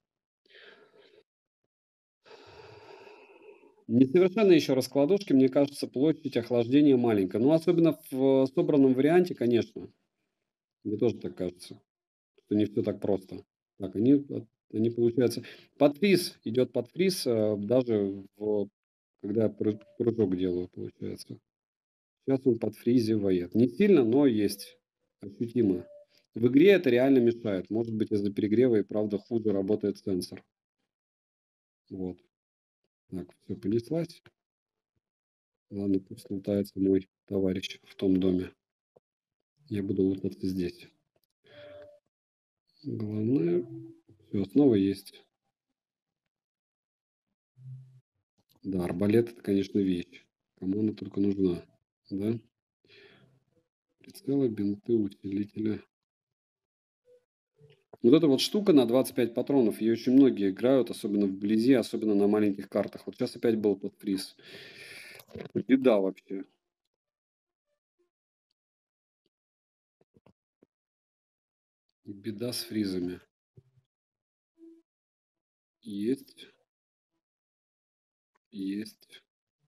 Несовершенные еще раскладушки, мне кажется, площадь охлаждения маленькая. Ну, особенно в собранном варианте, конечно. Мне тоже так кажется, что не все так просто. Так, они получается... Подфриз идет подфриз, даже когда я прыжок делаю, получается. Сейчас он подфризивает. Не сильно, но есть. Ощутимо. В игре это реально мешает. Может быть, из-за перегрева и правда хуже работает сенсор. Вот. Так, все, понеслась. Ладно, пусть лутается мой товарищ в том доме. Я буду лутаться здесь. Главное... Все, снова есть. Да, арбалет это, конечно, вещь. Кому она только нужна. Да? Прицелы, бинты, усилители. Вот эта вот штука на 25 патронов, ее очень многие играют, особенно вблизи, особенно на маленьких картах. Вот сейчас опять был тот фриз. Беда вообще. Беда с фризами. Есть. Есть.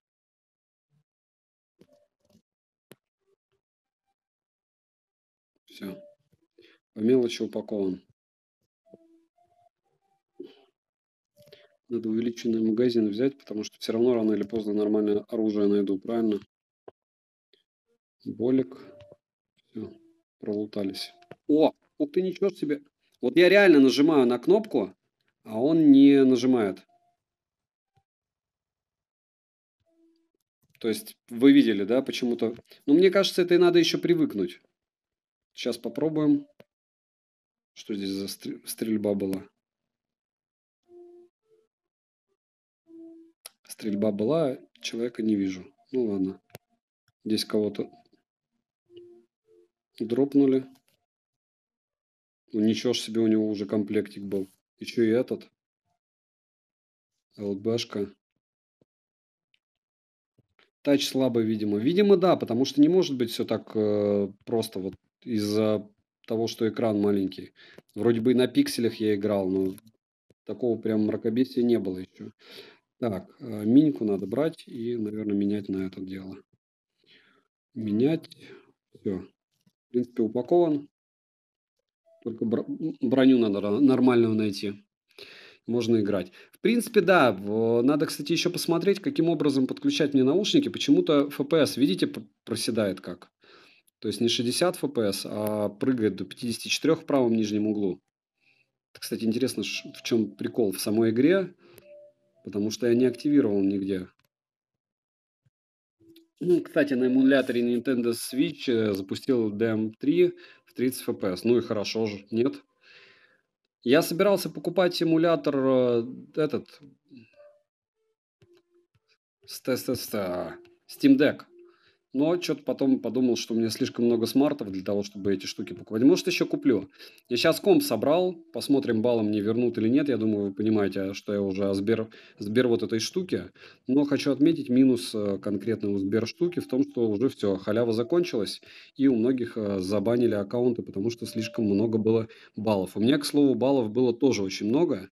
Все. По мелочи упакован. Надо увеличенный магазин взять, потому что все равно рано или поздно нормальное оружие найду, правильно? Болик. Все. Пролутались. О, ух ты, ничего себе. Вот я реально нажимаю на кнопку, а он не нажимает. То есть вы видели, да, почему-то... Ну, мне кажется, это и надо еще привыкнуть. Сейчас попробуем. Что здесь за стрельба была? Стрельба была, человека не вижу. Ну ладно. Здесь кого-то дропнули. Ну, ничего ж себе, у него уже комплектик был. Еще и этот. ЛБшка. Тач слабый, видимо. Видимо, да, потому что не может быть все так просто вот из-за того, что экран маленький. Вроде бы и на пикселях я играл, но такого прям мракобесия не было еще. Так, миньку надо брать и, наверное, менять на это дело. Менять. Все. В принципе, упакован. Только броню надо нормальную найти. Можно играть. В принципе, да. Надо, кстати, еще посмотреть, каким образом подключать мне наушники. Почему-то FPS, видите, проседает как. То есть не 60 FPS, а прыгает до 54 в правом нижнем углу. Это, кстати, интересно, в чем прикол в самой игре. Потому что я не активировал нигде. Ну, кстати, на эмуляторе Nintendo Switch запустил DM3 в 30 FPS. Ну и хорошо же, нет? Я собирался покупать эмулятор этот Steam Deck. Но что-то потом подумал, что у меня слишком много смартов для того, чтобы эти штуки покупать. Может, еще куплю. Я сейчас комп собрал. Посмотрим, баллы мне вернут или нет. Я думаю, вы понимаете, что я уже Сбер вот этой штуки. Но хочу отметить минус конкретно у Сбер штуки в том, что уже все, халява закончилась. И у многих забанили аккаунты, потому что слишком много было баллов. У меня, к слову, баллов было тоже очень много.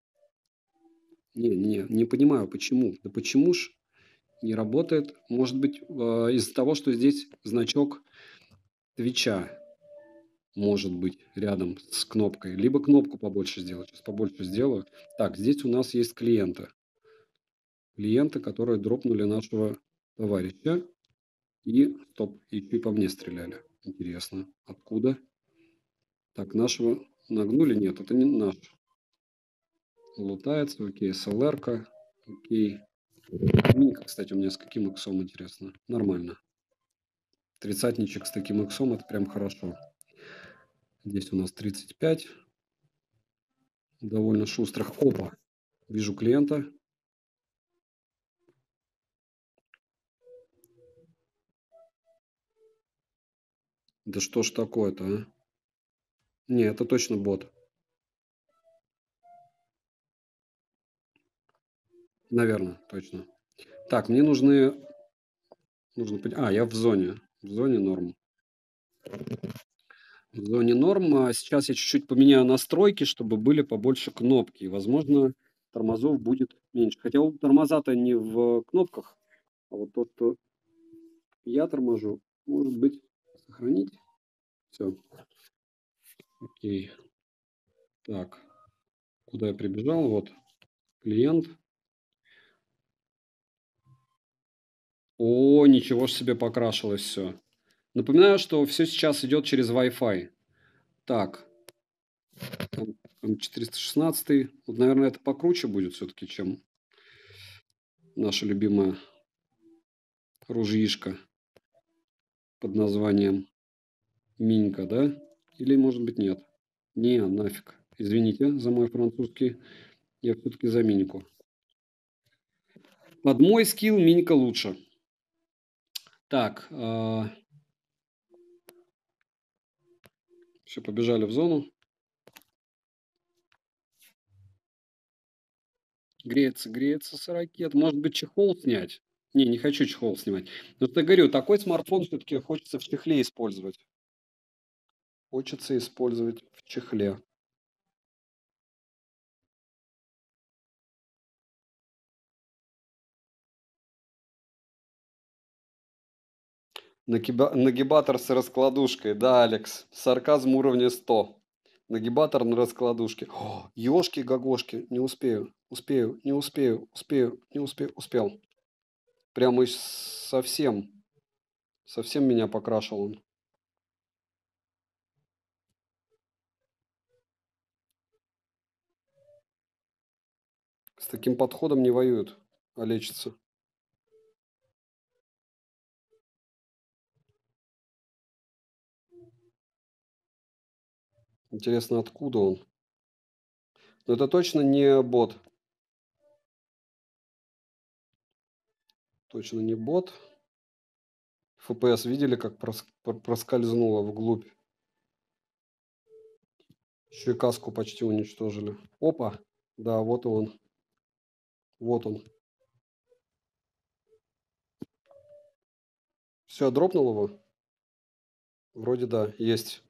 Не понимаю, почему. Да почему ж не работает? Может быть, из-за того, что здесь значок Твича может быть рядом с кнопкой. Либо кнопку побольше сделать. Сейчас побольше сделаю. Так, здесь у нас есть клиенты. Клиенты, которые дропнули нашего товарища. И, стоп, и по мне стреляли. Интересно. Откуда? Так, нашего нагнули? Нет, это не наш. Лутается, окей, СЛР-ка, окей. Миника, кстати, у меня с каким иксом, интересно? Нормально. Тридцатничек с таким иксом, это прям хорошо. Здесь у нас 35. Довольно шустрых. Опа, вижу клиента. Да что ж такое-то, а? Не, это точно бот. Наверное, точно. Так, мне нужны... я в зоне. В зоне норм. В зоне норм. А сейчас я чуть-чуть поменяю настройки, чтобы были побольше кнопки. И, возможно, тормозов будет меньше. Хотя тормоза-то не в кнопках, а вот тот, что я торможу, может быть, сохранить. Все. Окей. Так. Куда я прибежал? Вот. Клиент. О, ничего ж себе покрашилось все. Напоминаю, что все сейчас идет через Wi-Fi. Так, там 416. Вот, наверное, это покруче будет все-таки, чем наша любимая ружьишка под названием Минька, да? Или, может быть, нет? Не, нафиг. Извините за мой французский. Я все-таки за Миньку. Под мой скилл Минька лучше. Так, все, побежали в зону. Греется с ракет. Может быть, чехол снять? Не хочу чехол снимать. Но я говорю, такой смартфон все-таки хочется в чехле использовать. Хочется использовать в чехле. Нагибатор с раскладушкой. Да, Алекс. Сарказм уровня 100. Нагибатор на раскладушке. Ёшки-гагошки. Не успею. Не успею. Прямо совсем. Совсем меня покрашал он. С таким подходом не воюют, а лечатся. Интересно, откуда он? Но это точно не бот. Точно не бот. ФПС видели, как проскользнуло вглубь? Еще и каску почти уничтожили. Опа! Да, вот он. Вот он. Все, дропнул его? Вроде да, есть.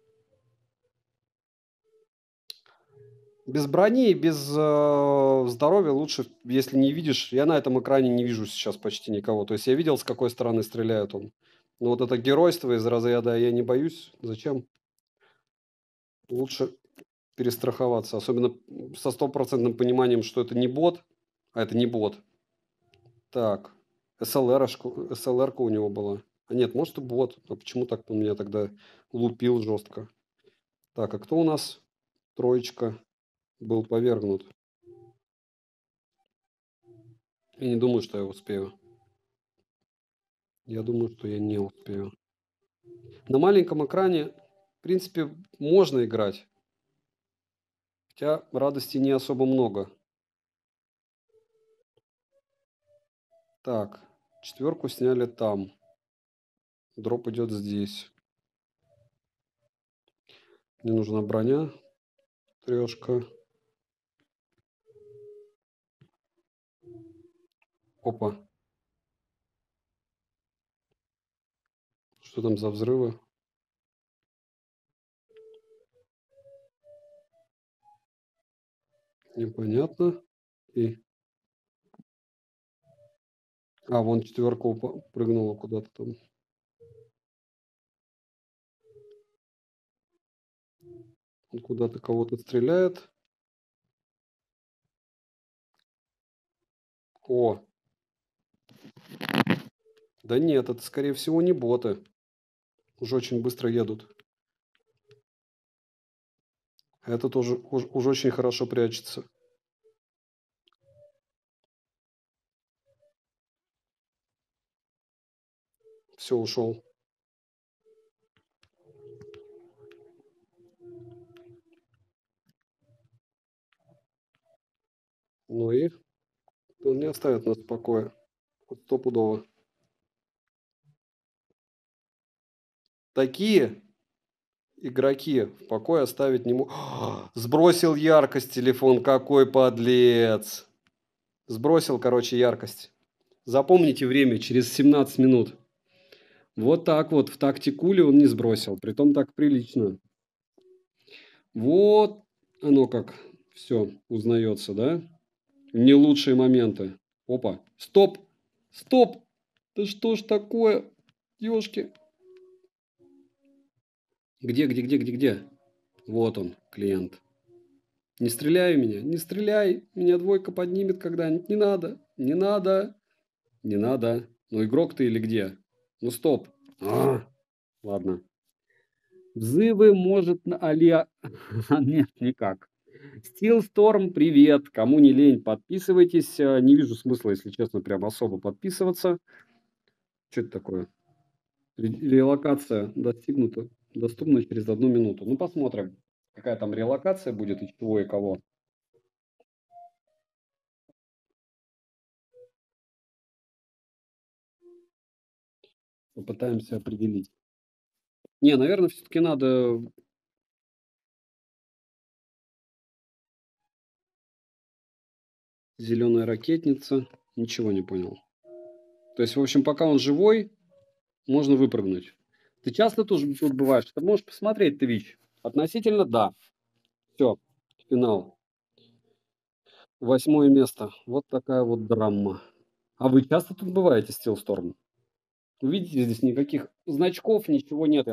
Без брони и без здоровья лучше, если не видишь. Я на этом экране не вижу сейчас почти никого. То есть я видел, с какой стороны стреляют он. Но вот это геройство из разряда «я не боюсь». Зачем? Лучше перестраховаться. Особенно со стопроцентным пониманием, что это не бот. А это не бот. Так. СЛР-ка у него была. А нет, может и бот. А почему так он меня тогда лупил жестко? Так, а кто у нас? Троечка был повергнут. Я не думаю, что я успею. Я думаю, что я не успею. На маленьком экране, в принципе, можно играть. Хотя радости не особо много. Так, четверку сняли там. Дроп идет здесь. Мне нужна броня. Трешка. Опа. Что там за взрывы? Непонятно. И... А, вон четверка прыгнула куда-то там. Он куда-то кого-то стреляет. О! Да нет, это скорее всего не боты. Уже очень быстро едут. Это тоже уже очень хорошо прячется. Все, ушел. Ну и он не оставит нас в покое. Вот стопудово. Такие игроки в покое оставить не могут. Сбросил яркость телефон, какой подлец. Сбросил, короче, яркость. Запомните время, через 17 минут. Вот так вот, в тактикуле он не сбросил, притом так прилично. Вот оно как все узнается, да? Не лучшие моменты. Опа, стоп, стоп, да что ж такое, ёшки. Где? Вот он, клиент. Не стреляй в меня, не стреляй, меня двойка поднимет когда-нибудь, не надо, не надо, не надо. Ну игрок ты или где? Ну стоп. Ладно. Взывы может на Алия... Нет, никак. Stillstorm, привет. Кому не лень, подписывайтесь. Не вижу смысла, если честно, прям особо подписываться. Что это такое? Релокация достигнута. Доступна через 1 минуту. Ну, посмотрим, какая там релокация будет и чего и кого. Попытаемся определить. Не, наверное, все-таки надо... Зеленая ракетница. Ничего не понял. То есть, в общем, пока он живой, можно выпрыгнуть. Ты часто тут бываешь? Ты можешь посмотреть Twitch? Относительно, да. Все, финал. 8 место. Вот такая вот драма. А вы часто тут бываете, Stillstorm? Видите, здесь никаких значков, ничего нет.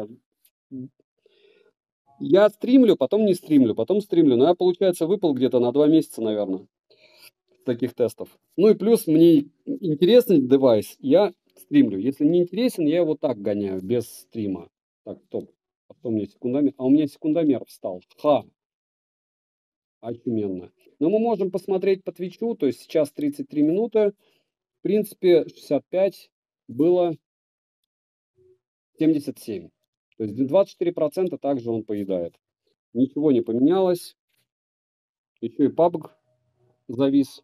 Я стримлю, потом не стримлю, потом стримлю. Но я, получается, выпал где-то на 2 месяца, наверное, таких тестов. Ну и плюс мне интересный девайс, я стримлю. Если не интересен, я его так гоняю, без стрима. Так, стоп. Потом мне секундомер. А у меня секундомер встал. Ха! Очуменно. Но мы можем посмотреть по Твичу, то есть сейчас 33 минуты. В принципе, 65 было 77. То есть 24% также он поедает. Ничего не поменялось. Еще и PUBG завис.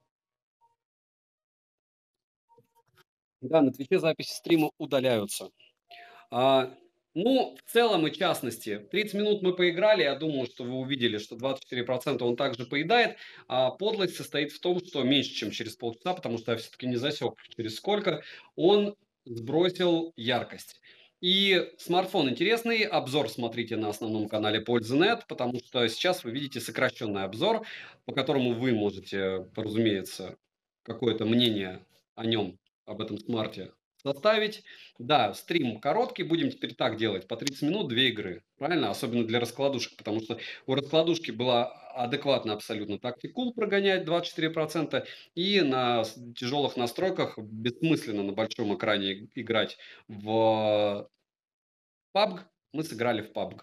Да, на Твиче записи стрима удаляются. Ну, в целом и частности, 30 минут мы поиграли, я думаю, что вы увидели, что 24% он также поедает, а подлость состоит в том, что меньше, чем через полчаса, потому что я все-таки не засек через сколько, он сбросил яркость. И смартфон интересный, обзор смотрите на основном канале Пользы.нет, потому что сейчас вы видите сокращенный обзор, по которому вы можете, разумеется, какое-то мнение о нем, об этом смарте составить. Да, стрим короткий, будем теперь так делать, по 30 минут 2 игры, правильно? Особенно для раскладушек, потому что у раскладушки была адекватно абсолютно тактикул прогонять 24%, и на тяжелых настройках бессмысленно на большом экране играть в PUBG, мы сыграли в PUBG.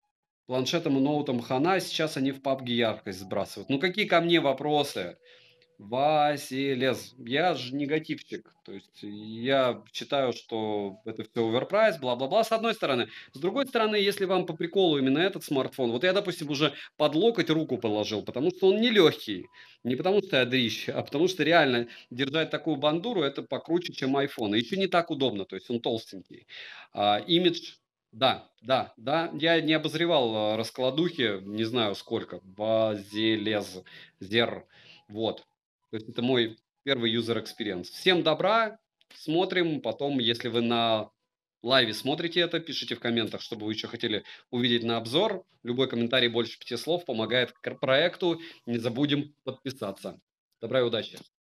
Планшетом и ноутом хана, сейчас они в PUBG яркость сбрасывают. Ну какие ко мне вопросы? Василес. Я же негативчик. То есть я считаю, что это все оверпрайс, бла-бла-бла, с одной стороны. С другой стороны, если вам по приколу именно этот смартфон, вот я, допустим, уже под локоть руку положил, потому что он не легкий. Не потому что я дрищ, а потому что реально держать такую бандуру, это покруче, чем iPhone. И еще не так удобно, то есть он толстенький. Имидж, да, да, да. Я не обозревал раскладухи, не знаю сколько. Базелез, зер. Вот. То есть это мой первый user experience. Всем добра, смотрим. Потом, если вы на лайве смотрите это, пишите в комментах, что бы вы еще хотели увидеть на обзор. Любой комментарий больше 5 слов помогает проекту. Не забудем подписаться. Добра и удачи!